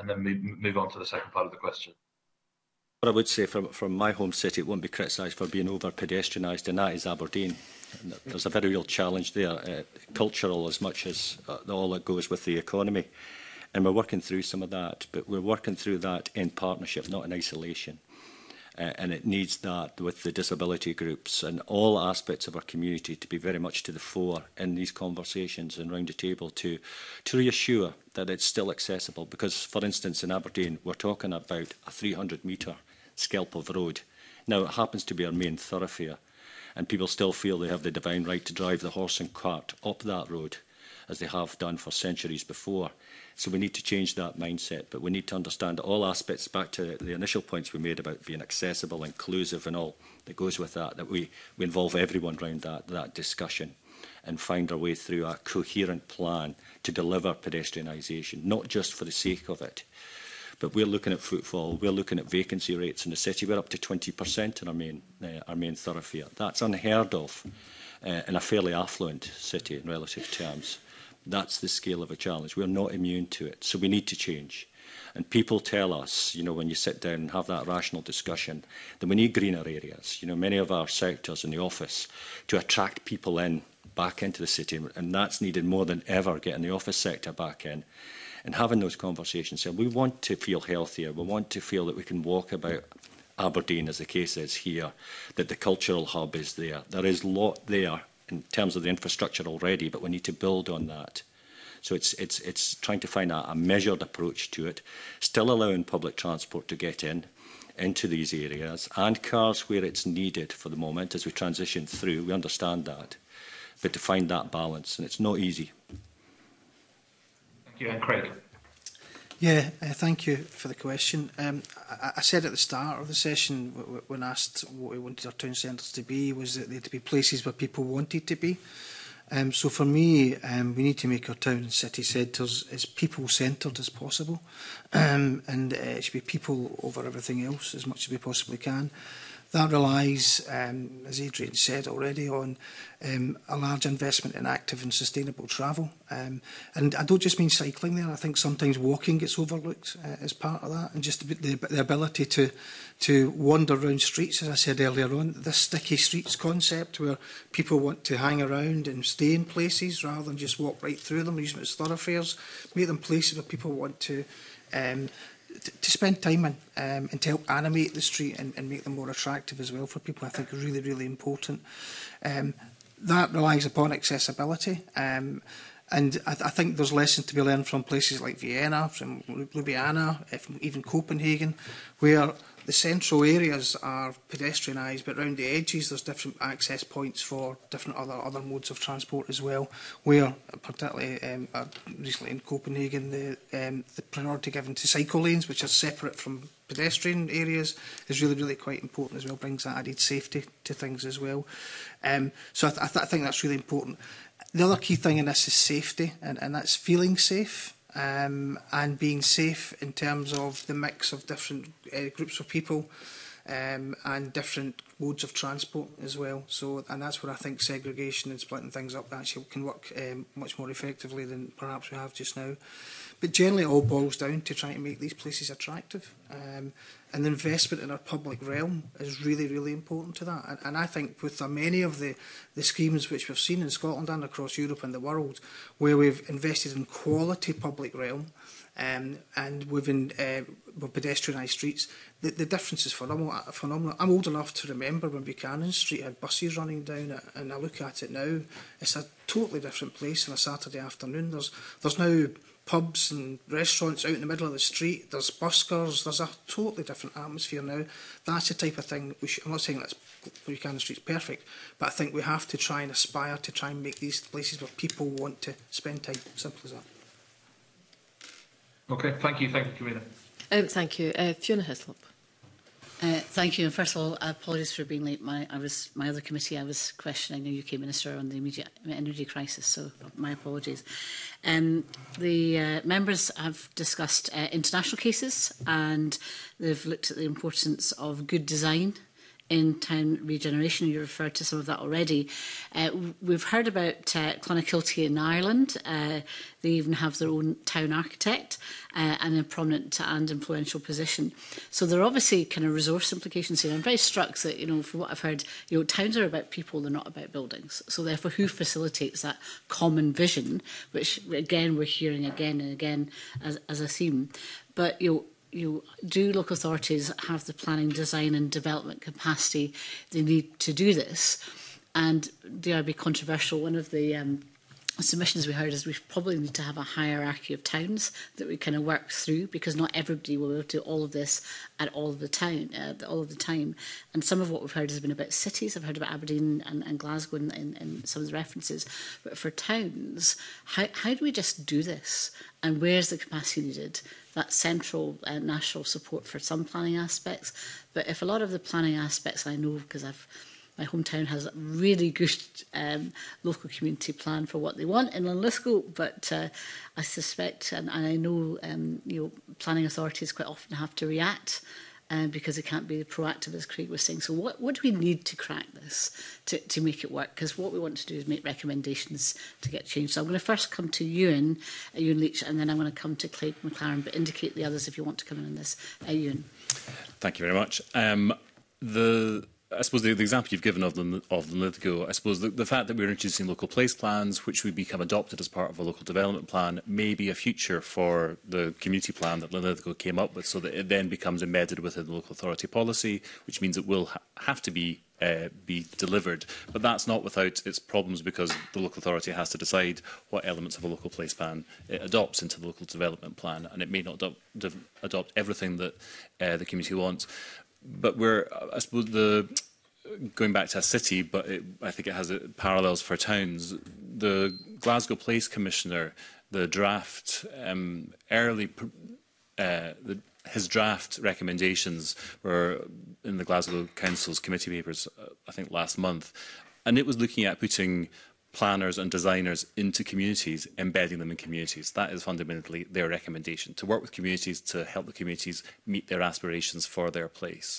move on to the second part of the question. What I would say from my home city, it won't be criticised for being over pedestrianised, and that is Aberdeen. And there's a very real challenge there, cultural as much as all that goes with the economy. And we're working through some of that, but we're working through that in partnership, not in isolation. And it needs that with the disability groups and all aspects of our community to be very much to the fore in these conversations and round the table to reassure that it's still accessible. Because, for instance, in Aberdeen, we're talking about a 300-metre scalp of road. Now, it happens to be our main thoroughfare, and people still feel they have the divine right to drive the horse and cart up that road, as they have done for centuries before. So we need to change that mindset, but we need to understand all aspects, back to the initial points we made about being accessible, inclusive and all that goes with that we involve everyone around that discussion and find our way through a coherent plan to deliver pedestrianisation, not just for the sake of it. But we're looking at footfall, we're looking at vacancy rates in the city. We're up to 20% in our main thoroughfare. That's unheard of in a fairly affluent city in relative terms. That's the scale of a challenge. We're not immune to it, so we need to change. And people tell us, when you sit down and have that rational discussion, that we need greener areas. Many of our sectors in the office to attract people back into the city, and that's needed more than ever, getting the office sector back in. And having those conversations, saying we want to feel healthier, we want to feel that we can walk about Aberdeen, as the case is here, that the cultural hub is there. There is a lot there in terms of the infrastructure already, but we need to build on that. So it's trying to find a measured approach to it, still allowing public transport to get into these areas, and cars where it's needed for the moment as we transition through. We understand that, but to find that balance, and it's not easy. Thank you, and Craig. Yeah, thank you for the question. I said at the start of the session, when asked what we wanted our town centres to be, was that they had to be places where people wanted to be. So for me, we need to make our town and city centres as people-centred as possible. And it should be people over everything else as much as we possibly can. That relies, as Adrian said already, on a large investment in active and sustainable travel. And I don't just mean cycling there. I think sometimes walking gets overlooked as part of that. And just the ability to wander around streets, as I said earlier on, this sticky streets concept where people want to hang around and stay in places rather than just walk right through them, use them as thoroughfares, make them places where people want to spend time in and to help animate the street and make them more attractive as well for people, I think is really, really important. That relies upon accessibility. And I think there's lessons to be learned from places like Vienna, from Ljubljana, from even Copenhagen, where the central areas are pedestrianised, but around the edges there's different access points for different other modes of transport as well, where particularly recently in Copenhagen the priority given to cycle lanes, which are separate from pedestrian areas, is really quite important as well, brings that added safety to things as well. So I think that's really important. The other key thing in this is safety, and that's feeling safe. And being safe in terms of the mix of different groups of people and different modes of transport as well. So, and that's where I think segregation and splitting things up actually can work much more effectively than perhaps we have just now. But generally it all boils down to trying to make these places attractive. And the investment in our public realm is really important to that. And I think with many of the schemes which we've seen in Scotland and across Europe and the world, where we've invested in quality public realm and with pedestrianised streets, the difference is phenomenal. I'm old enough to remember when Buchanan Street had buses running down it, and I look at it now, it's a totally different place on a Saturday afternoon. There's now pubs and restaurants out in the middle of the street, there's buskers, there's a totally different atmosphere now. That's the type of thing, I'm not saying that Buchanan Street's perfect, but I think we have to try and aspire to try and make these places where people want to spend time. Simple as that. Okay, thank you, Camilla. Thank you. Fiona Hislop. Thank you. And first of all, apologies for being late. My other committee, I was questioning the UK Minister on the immediate energy crisis, so my apologies. The members have discussed international cases, and they've looked at the importance of good design in town regeneration. You referred to some of that already. We've heard about Clonakilty in Ireland. They even have their own town architect and a prominent and influential position. So there are obviously kind of resource implications here. I'm very struck that, from what I've heard, towns are about people, they're not about buildings. So therefore, who facilitates that common vision, which again we're hearing again and again as a theme. But do local authorities have the planning, design and development capacity they need to do this? And dare I be controversial, one of the submissions we heard is we probably need to have a hierarchy of towns that we kind of work through, because not everybody will be able to do all of this at all of the time. And some of what we've heard has been about cities. I've heard about Aberdeen and Glasgow in some of the references. But for towns, how do we just do this? And where's the capacity needed? That central national support for some planning aspects. But if a lot of the planning aspects I know, because my hometown has a really good local community plan for what they want in Linlithgow, but I suspect, and I know, planning authorities quite often have to react because they can't be proactive, as Craig was saying. So what do we need to crack this to make it work? Because what we want to do is make recommendations to get change. So I'm going to first come to Ewan Leach, and then I'm going to come to Craig McLaren, but indicate the others if you want to come in on this. Ewan. Thank you very much. I suppose the example you've given of Linlithgow, I suppose the fact that we're introducing local place plans, which would become adopted as part of a local development plan, may be a future for the community plan that Linlithgow came up with, so that it then becomes embedded within the local authority policy, which means it will have to be delivered. But that's not without its problems, because the local authority has to decide what elements of a local place plan it adopts into the local development plan, and it may not adopt everything that the community wants. But I suppose, going back to a city, but I think it has parallels for towns. The Glasgow Place Commissioner, the draft his draft recommendations were in the Glasgow Council's committee papers, I think last month, and it was looking at putting planners and designers into communities, embedding them in communities. That is fundamentally their recommendation, to work with communities, to help the communities meet their aspirations for their place.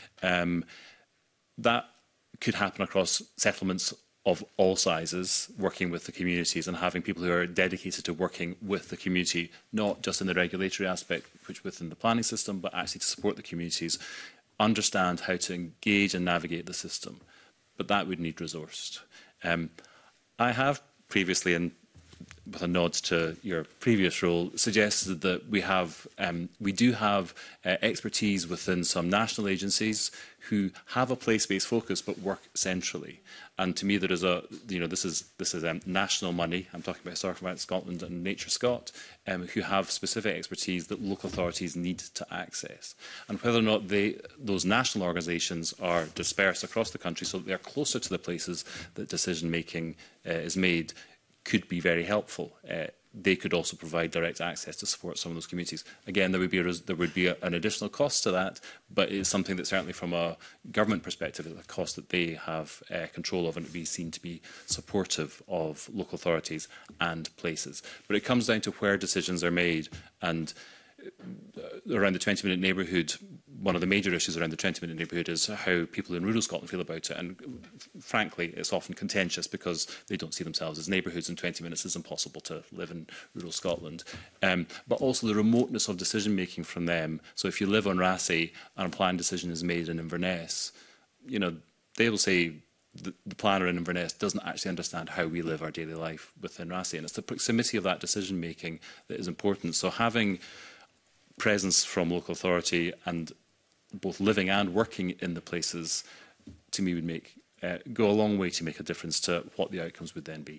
That could happen across settlements of all sizes, working with the communities and having people who are dedicated to working with the community, not just in the regulatory aspect, which within the planning system, but actually to support the communities, understand how to engage and navigate the system. But that would need resourced. I have previously, and with a nod to your previous role, suggested that we do have expertise within some national agencies who have a place-based focus but work centrally. And to me, there is this is national money. I'm talking about Historical Environment Scotland and Nature Scot, who have specific expertise that local authorities need to access. And whether or not those national organisations are dispersed across the country so that they're closer to the places that decision-making is made could be very helpful. They could also provide direct access to support some of those communities. Again, there would be an additional cost to that, but it's something that certainly from a government perspective is a cost that they have control of and to be seen to be supportive of local authorities and places. But it comes down to where decisions are made, and around the 20-minute neighbourhood, one of the major issues around the 20-minute neighbourhood is how people in rural Scotland feel about it. And frankly, it's often contentious because they don't see themselves as neighbourhoods, and 20 minutes is impossible to live in rural Scotland. But also the remoteness of decision-making from them. So if you live on Rassay and a plan decision is made in Inverness, they will say the planner in Inverness doesn't actually understand how we live our daily life within Rassay. And it's the proximity of that decision-making that is important. So having presence from local authority and both living and working in the places, to me, would go a long way to make a difference to what the outcomes would then be.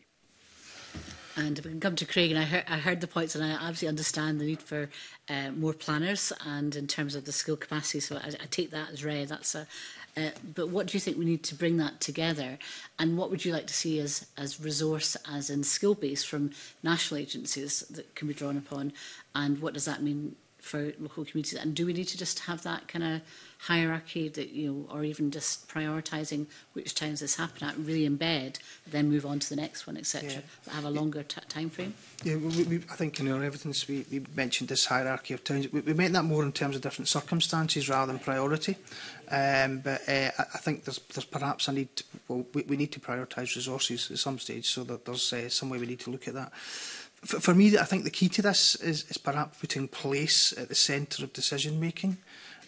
And if we can come to Craig, and I heard the points, and I absolutely understand the need for more planners, and in terms of the skill capacity, so I take that as read. But what do you think we need to bring that together, and what would you like to see as resource, as in skill base from national agencies that can be drawn upon, and what does that mean for local communities? And do we need to just have that kind of hierarchy that, or even just prioritising which towns this happen at, really embed, then move on to the next one, etc., but have a longer time frame? Yeah, I think in our evidence we mentioned this hierarchy of towns. We meant that more in terms of different circumstances rather than priority. But I think there's perhaps a need. We need to prioritise resources at some stage, so that there's some way we need to look at that. For me, I think the key to this is perhaps putting place at the centre of decision making,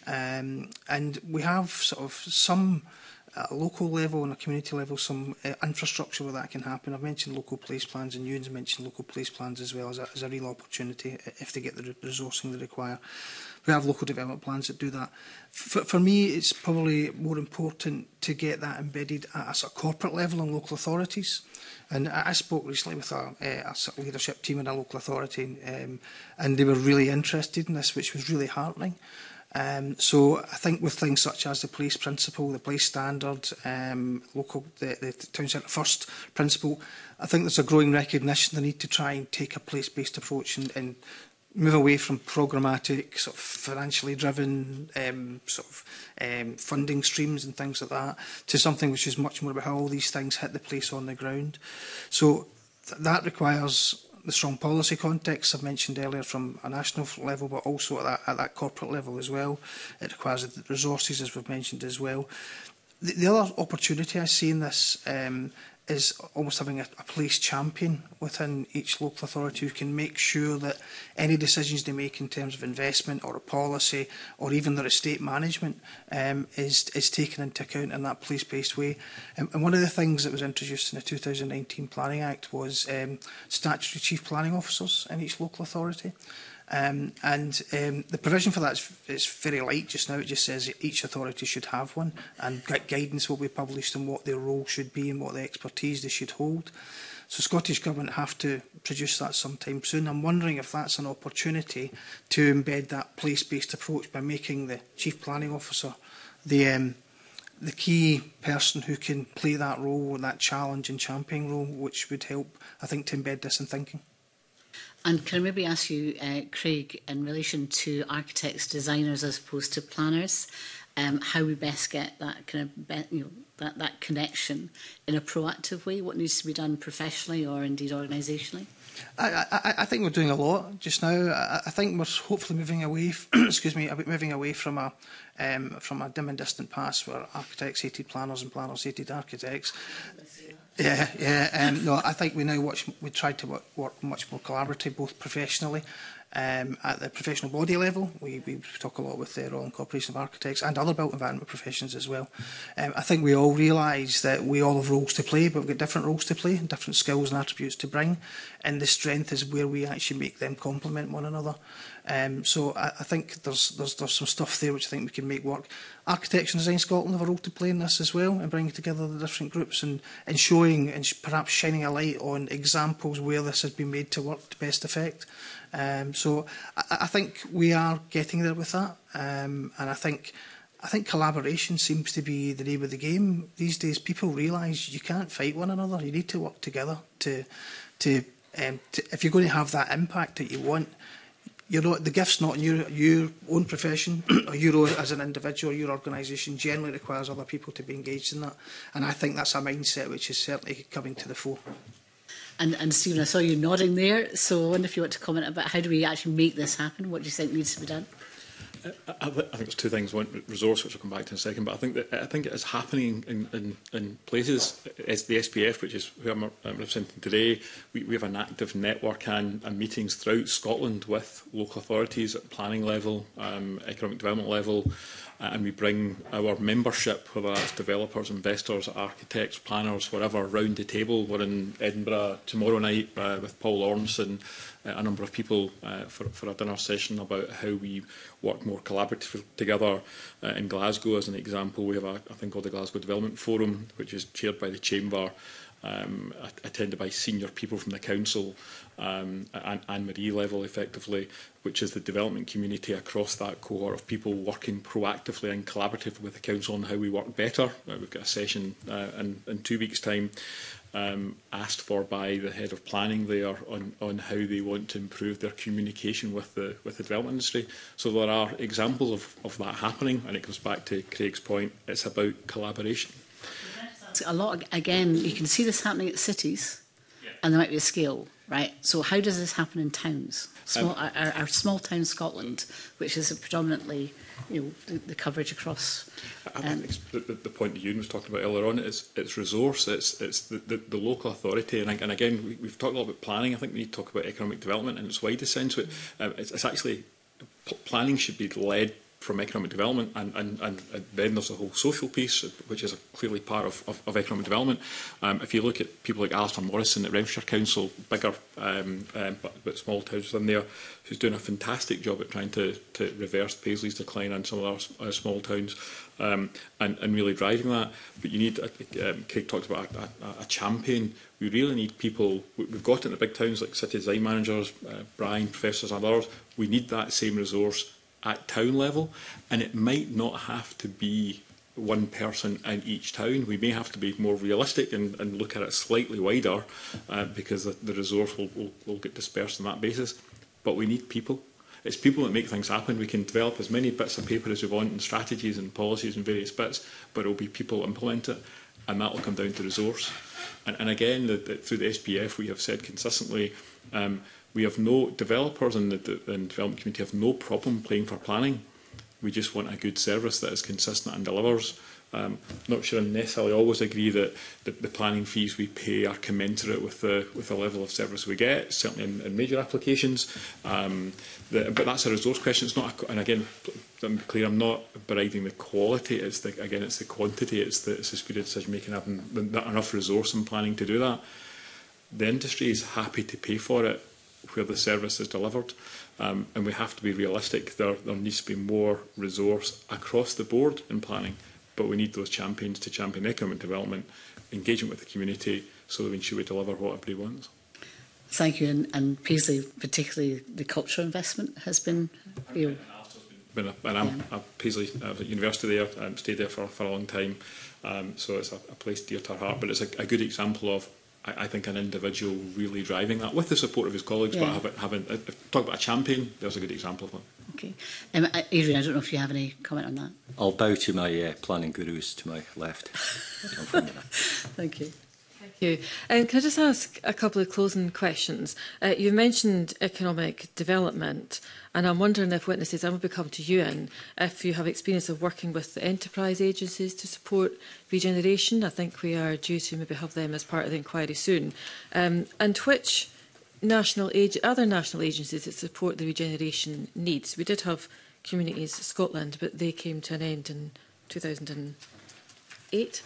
and we have sort of some at a local level and a community level some infrastructure where that can happen. I've mentioned local place plans, and Ewan's mentioned local place plans as well as a real opportunity if they get the resourcing they require. We have local development plans that do that. For me, it's probably more important to get that embedded at a sort of corporate level in local authorities. And I spoke recently with a sort of leadership team in a local authority, and they were really interested in this, which was really heartening. So I think with things such as the place principle, the place standard, the town centre first principle, I think there's a growing recognition of the need to try and take a place-based approach and move away from programmatic, sort of financially driven funding streams and things like that, to something which is much more about how all these things hit the place on the ground. So that requires the strong policy context I've mentioned earlier from a national level, but also at that corporate level as well. It requires the resources, as we've mentioned as well. The other opportunity I see in this is almost having a place champion within each local authority who can make sure that any decisions they make in terms of investment or a policy or even their estate management is taken into account in that place-based way. And one of the things that was introduced in the 2019 Planning Act was statutory chief planning officers in each local authority. The provision for that is very light just now. It just says each authority should have one, and guidance will be published on what their role should be and what the expertise they should hold. So Scottish Government have to produce that sometime soon. I'm wondering if that's an opportunity to embed that place-based approach by making the Chief Planning Officer the key person who can play that role, that challenge and championing role, which would help, I think, to embed this in thinking. And can I maybe ask you, Craig, in relation to architects, designers as opposed to planners, how we best get that kind of that connection in a proactive way? What needs to be done professionally or indeed organisationally? I think we're doing a lot just now. I think we're hopefully moving away. Moving away from a dim and distant past where architects hated planners and planners hated architects. No, I think we now we try to work much more collaboratively, both professionally At the professional body level, we talk a lot with the Royal Incorporation of Architects and other built environment professions as well. I think we all realise that we all have roles to play, but we've got different roles to play and different skills and attributes to bring, and the strength is where we actually make them complement one another. So I think there's some stuff there which I think we can make work. Architects and Design Scotland have a role to play in this as well, and bringing together the different groups and showing and perhaps shining a light on examples where this has been made to work to best effect. So I think we are getting there with that, and I think collaboration seems to be the name of the game these days. People realise you can't fight one another. You need to work together to if you're going to have that impact that you want. You're not, the gift's not in your own profession or your as an individual. Your organisation generally requires other people to be engaged in that, and I think that's a mindset which is certainly coming to the fore. And Stephen, I saw you nodding there, so I wonder if you want to comment about how do we actually make this happen? What do you think needs to be done? I think there's two things. One, resource, which I'll come back to in a second, but I think it is happening in places. It's the SPF, which is who I'm representing today. We have an active network and meetings throughout Scotland with local authorities at planning level, economic development level, and we bring our membership, whether that's developers, investors, architects, planners, whatever, round the table. We're in Edinburgh tomorrow night with Paul Lawrence and a number of people for a dinner session about how we work more collaboratively together. In Glasgow, as an example, we have a thing called the Glasgow Development Forum, which is chaired by the Chamber, attended by senior people from the council, Anne-Marie level effectively, which is the development community across that cohort of people working proactively and collaboratively with the council on how we work better. We've got a session in 2 weeks' time asked for by the head of planning there on how they want to improve their communication with the development industry. So there are examples of that happening, and it comes back to Craig's point, it's about collaboration. A lot, again, you can see this happening at cities, and there might be a scale, right? So how does this happen in towns? Our small town Scotland, which is predominantly, the coverage across. I think the point that Ewan was talking about earlier on is it's resource, it's the local authority, and again we've talked a lot about planning. I think we need to talk about economic development in its widest sense. It's actually planning should be led from economic development, and then there's a whole social piece, which is clearly part of economic development. If you look at people like Alistair Morrison at Renfrewshire Council, bigger but small towns in there, who's doing a fantastic job at trying to reverse Paisley's decline and some of our small towns, and really driving that. But you need, Craig talked about a champion. We really need people. We've got it in the big towns like city design managers, Brian, professors and others. We need that same resource at town level, and it might not have to be one person in each town. We may have to be more realistic and look at it slightly wider, because the resource will get dispersed on that basis. But we need people. It's people that make things happen. We can develop as many bits of paper as we want and strategies and policies and various bits, but it will be people implement it, and that will come down to resource. And again, through the SPF, we have said consistently, we have no developers in the development community have no problem paying for planning. We just want a good service that is consistent and delivers. Not sure I necessarily always agree that the planning fees we pay are commensurate with the level of service we get, certainly in major applications. But that's a resource question. It's not, and again, I'm clear, I'm not beriding the quality. It's the quantity. It's the speed of decision making, having enough resource in planning to do that. The industry is happy to pay for it where the service is delivered, and we have to be realistic. There needs to be more resource across the board in planning, but we need those champions to champion economic development, engagement with the community, so that we ensure we deliver what everybody wants. Thank you, and Paisley, particularly the cultural investment, has been. I'm Paisley, I was at university there, stayed there for a long time, so it's a place dear to our heart. But it's a good example of, I think, an individual really driving that with the support of his colleagues, but talk about a champion. There's a good example of it. Okay, Adrian, I don't know if you have any comment on that. I'll bow to my planning gurus to my left. Thank you. Thank you. Can I just ask a couple of closing questions? You mentioned economic development, and I'm wondering if witnesses, I will come to you, in, if you have experience of working with the enterprise agencies to support regeneration. I think we are due to maybe have them as part of the inquiry soon. And which other national agencies that support the regeneration needs. We did have Communities Scotland, but they came to an end in 2008.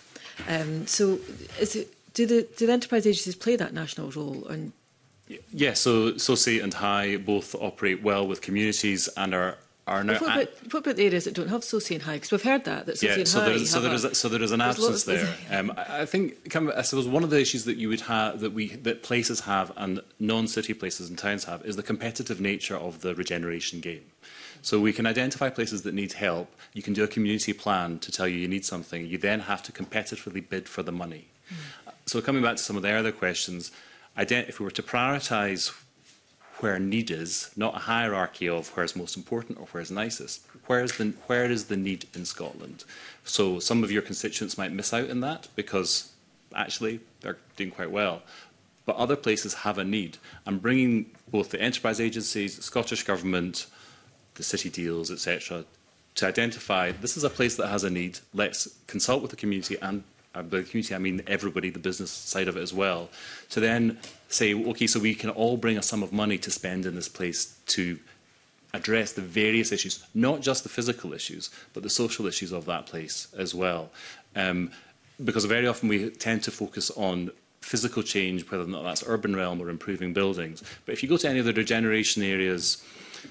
So do the enterprise agencies play that national role? And yes, so SOSI and HI both operate well with communities and are now... What about the areas that don't have SOSI and HI? Because we've heard that SOSI and HI so there is an absence there. I think, I suppose, one of the issues that you would have, that places have and non-city places and towns have, is the competitive nature of the regeneration game. So we can identify places that need help. You can do a community plan to tell you need something. You then have to competitively bid for the money. So coming back to some of the other questions, if we were to prioritise where need is, not a hierarchy of where's most important or where's nicest, where is the need in Scotland? So some of your constituents might miss out on that because actually they're doing quite well. But other places have a need. And bringing both the enterprise agencies, the Scottish Government, the city deals, etc., to identify this is a place that has a need, let's consult with the community, and by the community I mean everybody, the business side of it as well, to then say, okay, so we can all bring a sum of money to spend in this place to address the various issues, not just the physical issues, but the social issues of that place as well. Because very often we tend to focus on physical change, whether or not that's urban realm or improving buildings. But if you go to any of the regeneration areas,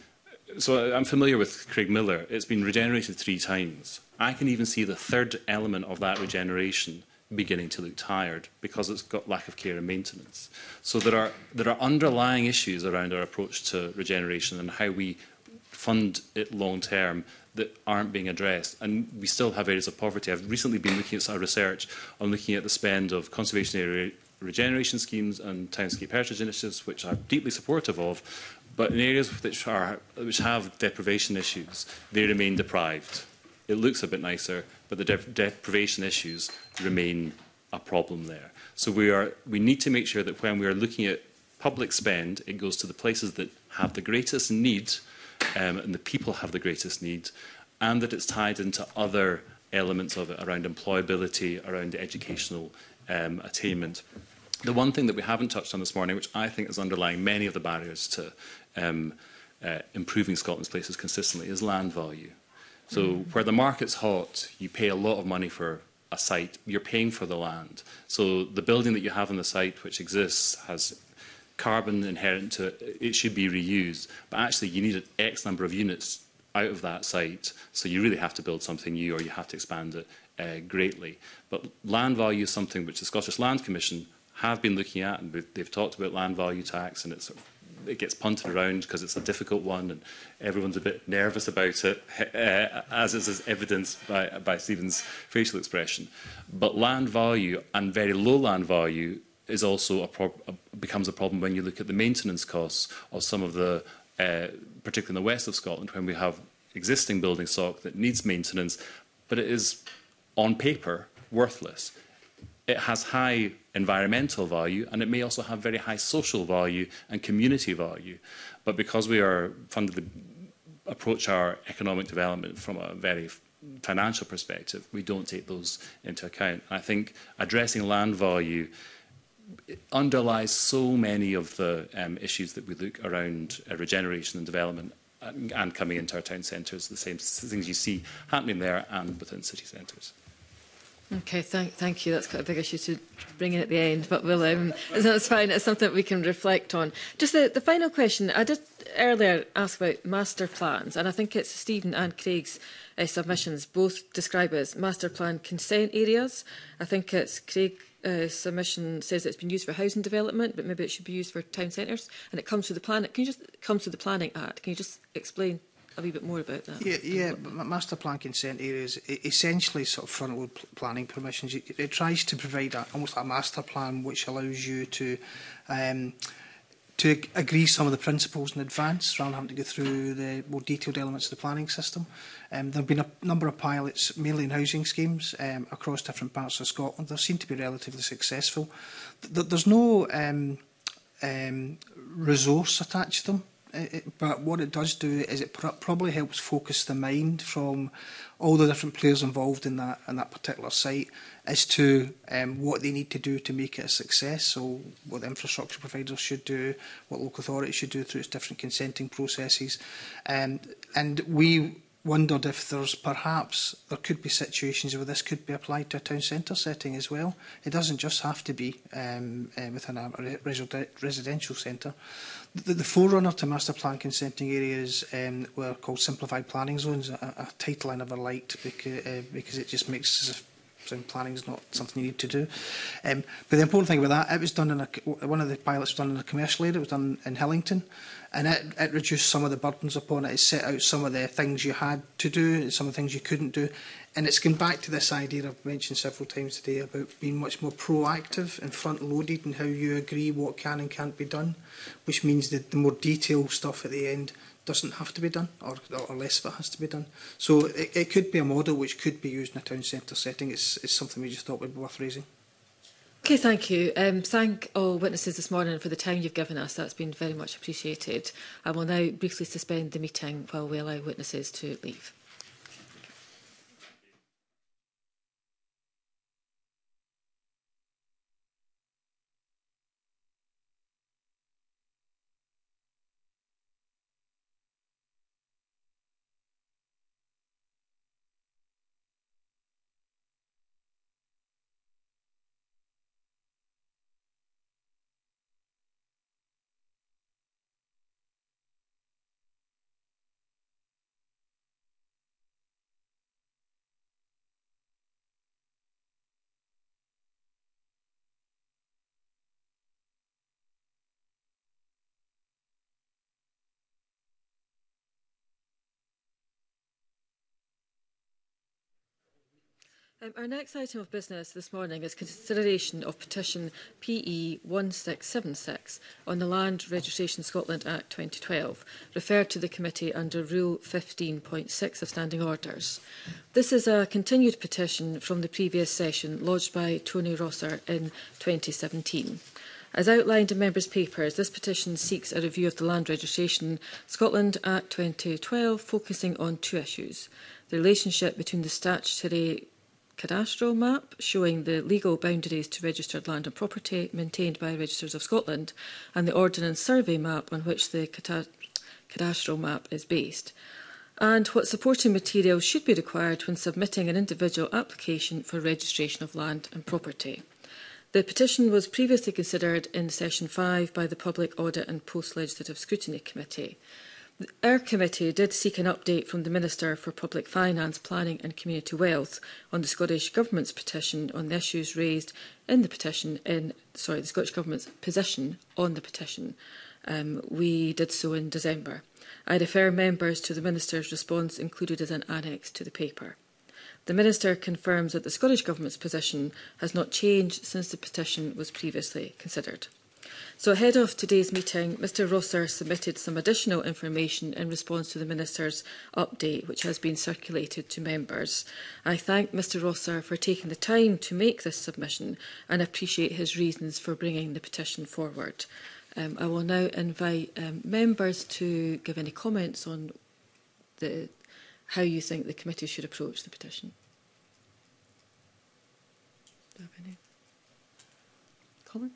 so I'm familiar with Craigmillar, it's been regenerated 3 times. I can even see the third element of that regeneration beginning to look tired because it's got lack of care and maintenance. So there are underlying issues around our approach to regeneration and how we fund it long term that aren't being addressed. And we still have areas of poverty. I've recently been looking at some research on looking at the spend of conservation area regeneration schemes and townscape heritage initiatives, which I'm deeply supportive of. But in areas which have deprivation issues, they remain deprived. It looks a bit nicer, but the deprivation issues remain a problem there. So we need to make sure that when we are looking at public spend, it goes to the places that have the greatest need, and the people have the greatest need, and that it's tied into other elements of it around employability, around educational attainment. The one thing that we haven't touched on this morning, which I think is underlying many of the barriers to improving Scotland's places consistently, is land value. So where the market's hot, you pay a lot of money for a site, you're paying for the land. So the building that you have on the site which exists has carbon inherent to it, it should be reused. But actually you need an X number of units out of that site, so you really have to build something new or you have to expand it greatly. But land value is something which the Scottish Land Commission have been looking at, and they've talked about land value tax, and it gets punted around because it's a difficult one and everyone's a bit nervous about it, as is evidenced by Stephen's facial expression. But land value and very low land value is also becomes a problem when you look at the maintenance costs of some of the, particularly in the west of Scotland, when we have existing building stock that needs maintenance, but it is on paper worthless. It has high environmental value and it may also have very high social value and community value. But because we are funded to approach our economic development from a very financial perspective, we don't take those into account. I think addressing land value underlies so many of the issues that we look around regeneration and development and coming into our town centres, the same things you see happening there and within city centres. Okay, thank you. That's quite a big issue to bring in at the end, but that's fine. It's something that we can reflect on. Just the final question. I did earlier ask about master plans, and I think it's Stephen and Craig's submissions both describe it as master plan consent areas. I think it's Craig's submission says it's been used for housing development, but maybe it should be used for town centres, and it comes through the plan. Can you just come through the Planning Act? Can you just explain a wee bit more about that? Yeah, but master plan consent areas essentially sort of front load planning permissions. It tries to provide almost a master plan which allows you to agree some of the principles in advance rather than having to go through the more detailed elements of the planning system. There have been a number of pilots, mainly in housing schemes, across different parts of Scotland. They seem to be relatively successful. There's no resource attached to them. but what it does do is it probably helps focus the mind from all the different players involved in that particular site as to what they need to do to make it a success. So what the infrastructure providers should do, what local authorities should do through its different consenting processes. And we wondered if there could be situations where this could be applied to a town centre setting as well. It doesn't just have to be within a residential centre. The forerunner to master plan consenting areas were called simplified planning zones, a title I never liked because it just makes planning is not something you need to do. But the important thing about that, it was done in one of the pilots was done in a commercial area. It was done in Hillington, and it reduced some of the burdens upon it. It set out some of the things you had to do, some of the things you couldn't do, and it's gone back to this idea I've mentioned several times today about being much more proactive and front-loaded in how you agree what can and can't be done, which means that the more detailed stuff at the end doesn't have to be done, or less of it has to be done. So it could be a model which could be used in a town centre setting. It's something we just thought would be worth raising. Okay, thank you. Thank all witnesses this morning for the time you've given us. That's been very much appreciated. I will now briefly suspend the meeting while we allow witnesses to leave. Our next item of business this morning is consideration of petition PE 1676 on the Land Registration Scotland Act 2012, referred to the committee under Rule 15.6 of Standing Orders. This is a continued petition from the previous session lodged by Tony Rosser in 2017. As outlined in members' papers, this petition seeks a review of the Land Registration Scotland Act 2012, focusing on two issues: the relationship between the statutory cadastral map showing the legal boundaries to registered land and property maintained by Registers of Scotland and the Ordnance Survey map on which the cadastral map is based, and what supporting materials should be required when submitting an individual application for registration of land and property. The petition was previously considered in Session 5 by the Public Audit and Post-Legislative Scrutiny Committee. Our committee did seek an update from the Minister for Public Finance, Planning and Community Wealth on the Scottish Government's petition on the issues raised in the petition the Scottish Government's position on the petition. We did so in December. I refer members to the Minister's response included as an annex to the paper. The Minister confirms that the Scottish Government's position has not changed since the petition was previously considered. So ahead of today's meeting, Mr Rosser submitted some additional information in response to the Minister's update, which has been circulated to members. I thank Mr Rosser for taking the time to make this submission and appreciate his reasons for bringing the petition forward. I will now invite members to give any comments on how you think the committee should approach the petition. Do you have any comment?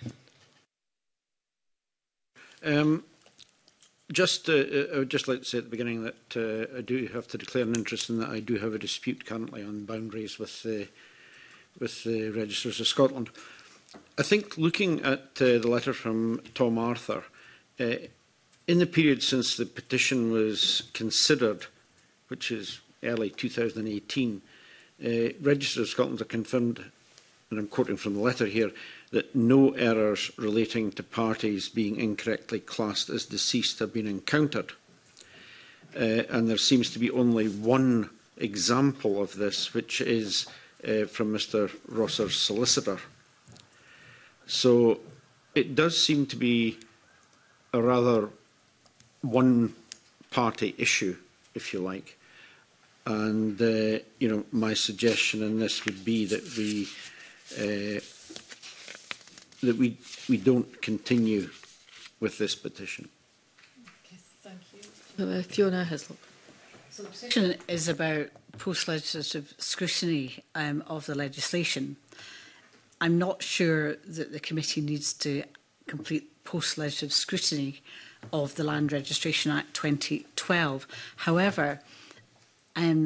I would just like to say at the beginning that I do have to declare an interest in that I do have a dispute currently on boundaries with the Registers of Scotland. I think looking at the letter from Tom Arthur, in the period since the petition was considered, which is early 2018, Registers of Scotland have confirmed, and I'm quoting from the letter here, that no errors relating to parties being incorrectly classed as deceased have been encountered. And there seems to be only one example of this, which is from Mr Rosser's solicitor. So it does seem to be a rather one-party issue, if you like. And, my suggestion in this would be that we don't continue with this petition. Fiona Hislop. So the petition is about post-legislative scrutiny of the legislation. I'm not sure that the committee needs to complete post-legislative scrutiny of the Land Registration Act 2012. However, and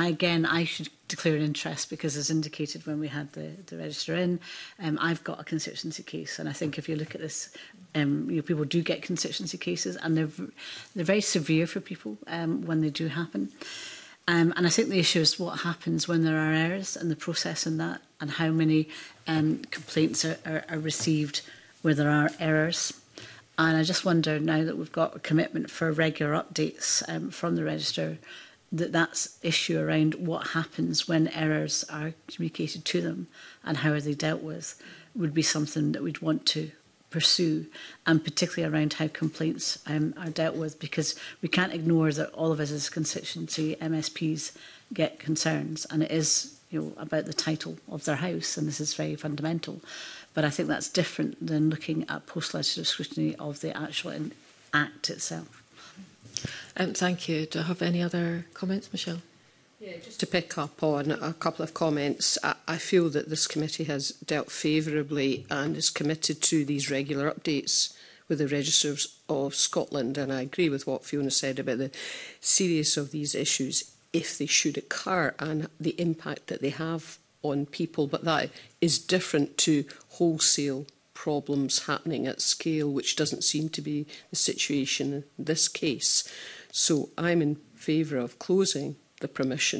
I should declare an interest because, as indicated when we had the register in, I've got a constituency case, and I think if you look at this, people do get constituency cases, and they're very severe for people when they do happen. And I think the issue is what happens when there are errors in the process in that, and how many complaints are received where there are errors. And I just wonder, now that we've got a commitment for regular updates from the register, that's issue around what happens when errors are communicated to them and how are they dealt with would be something that we'd want to pursue, and particularly around how complaints are dealt with, because we can't ignore that all of us as constituency MSPs get concerns, and it is about the title of their house, and this is very fundamental. But I think that's different than looking at post-legislative scrutiny of the actual act itself. Thank you. Do I have any other comments, Michelle? Yeah, just to pick up on a couple of comments, I feel that this committee has dealt favourably and is committed to these regular updates with the Registers of Scotland, and I agree with what Fiona said about the seriousness of these issues if they should occur and the impact that they have on people, but that is different to wholesale problems happening at scale, which doesn't seem to be the situation in this case. So I'm in favour of closing the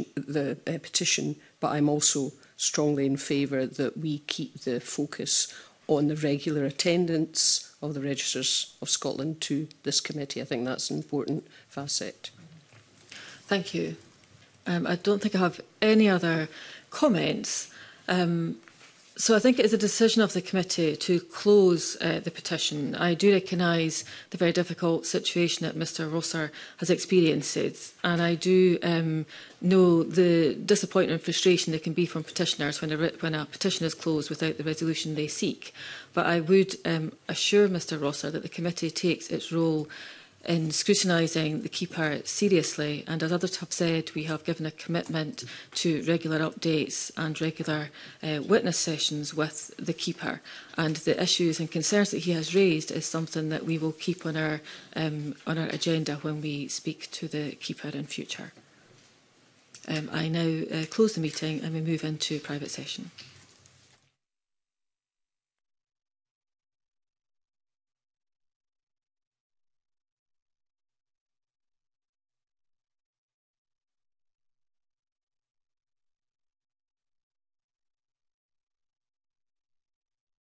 petition, but I'm also strongly in favour that we keep the focus on the regular attendance of the Registers of Scotland to this committee. I think that's an important facet. Thank you. I don't think I have any other comments. So I think it is a decision of the committee to close the petition. I do recognise the very difficult situation that Mr Rosser has experienced, and I do know the disappointment and frustration that can be from petitioners when a petition is closed without the resolution they seek. But I would assure Mr Rosser that the committee takes its role in scrutinising the keeper seriously, and as others have said, we have given a commitment to regular updates and regular witness sessions with the keeper, and the issues and concerns that he has raised is something that we will keep on our agenda when we speak to the keeper in future. I now close the meeting and we move into private session.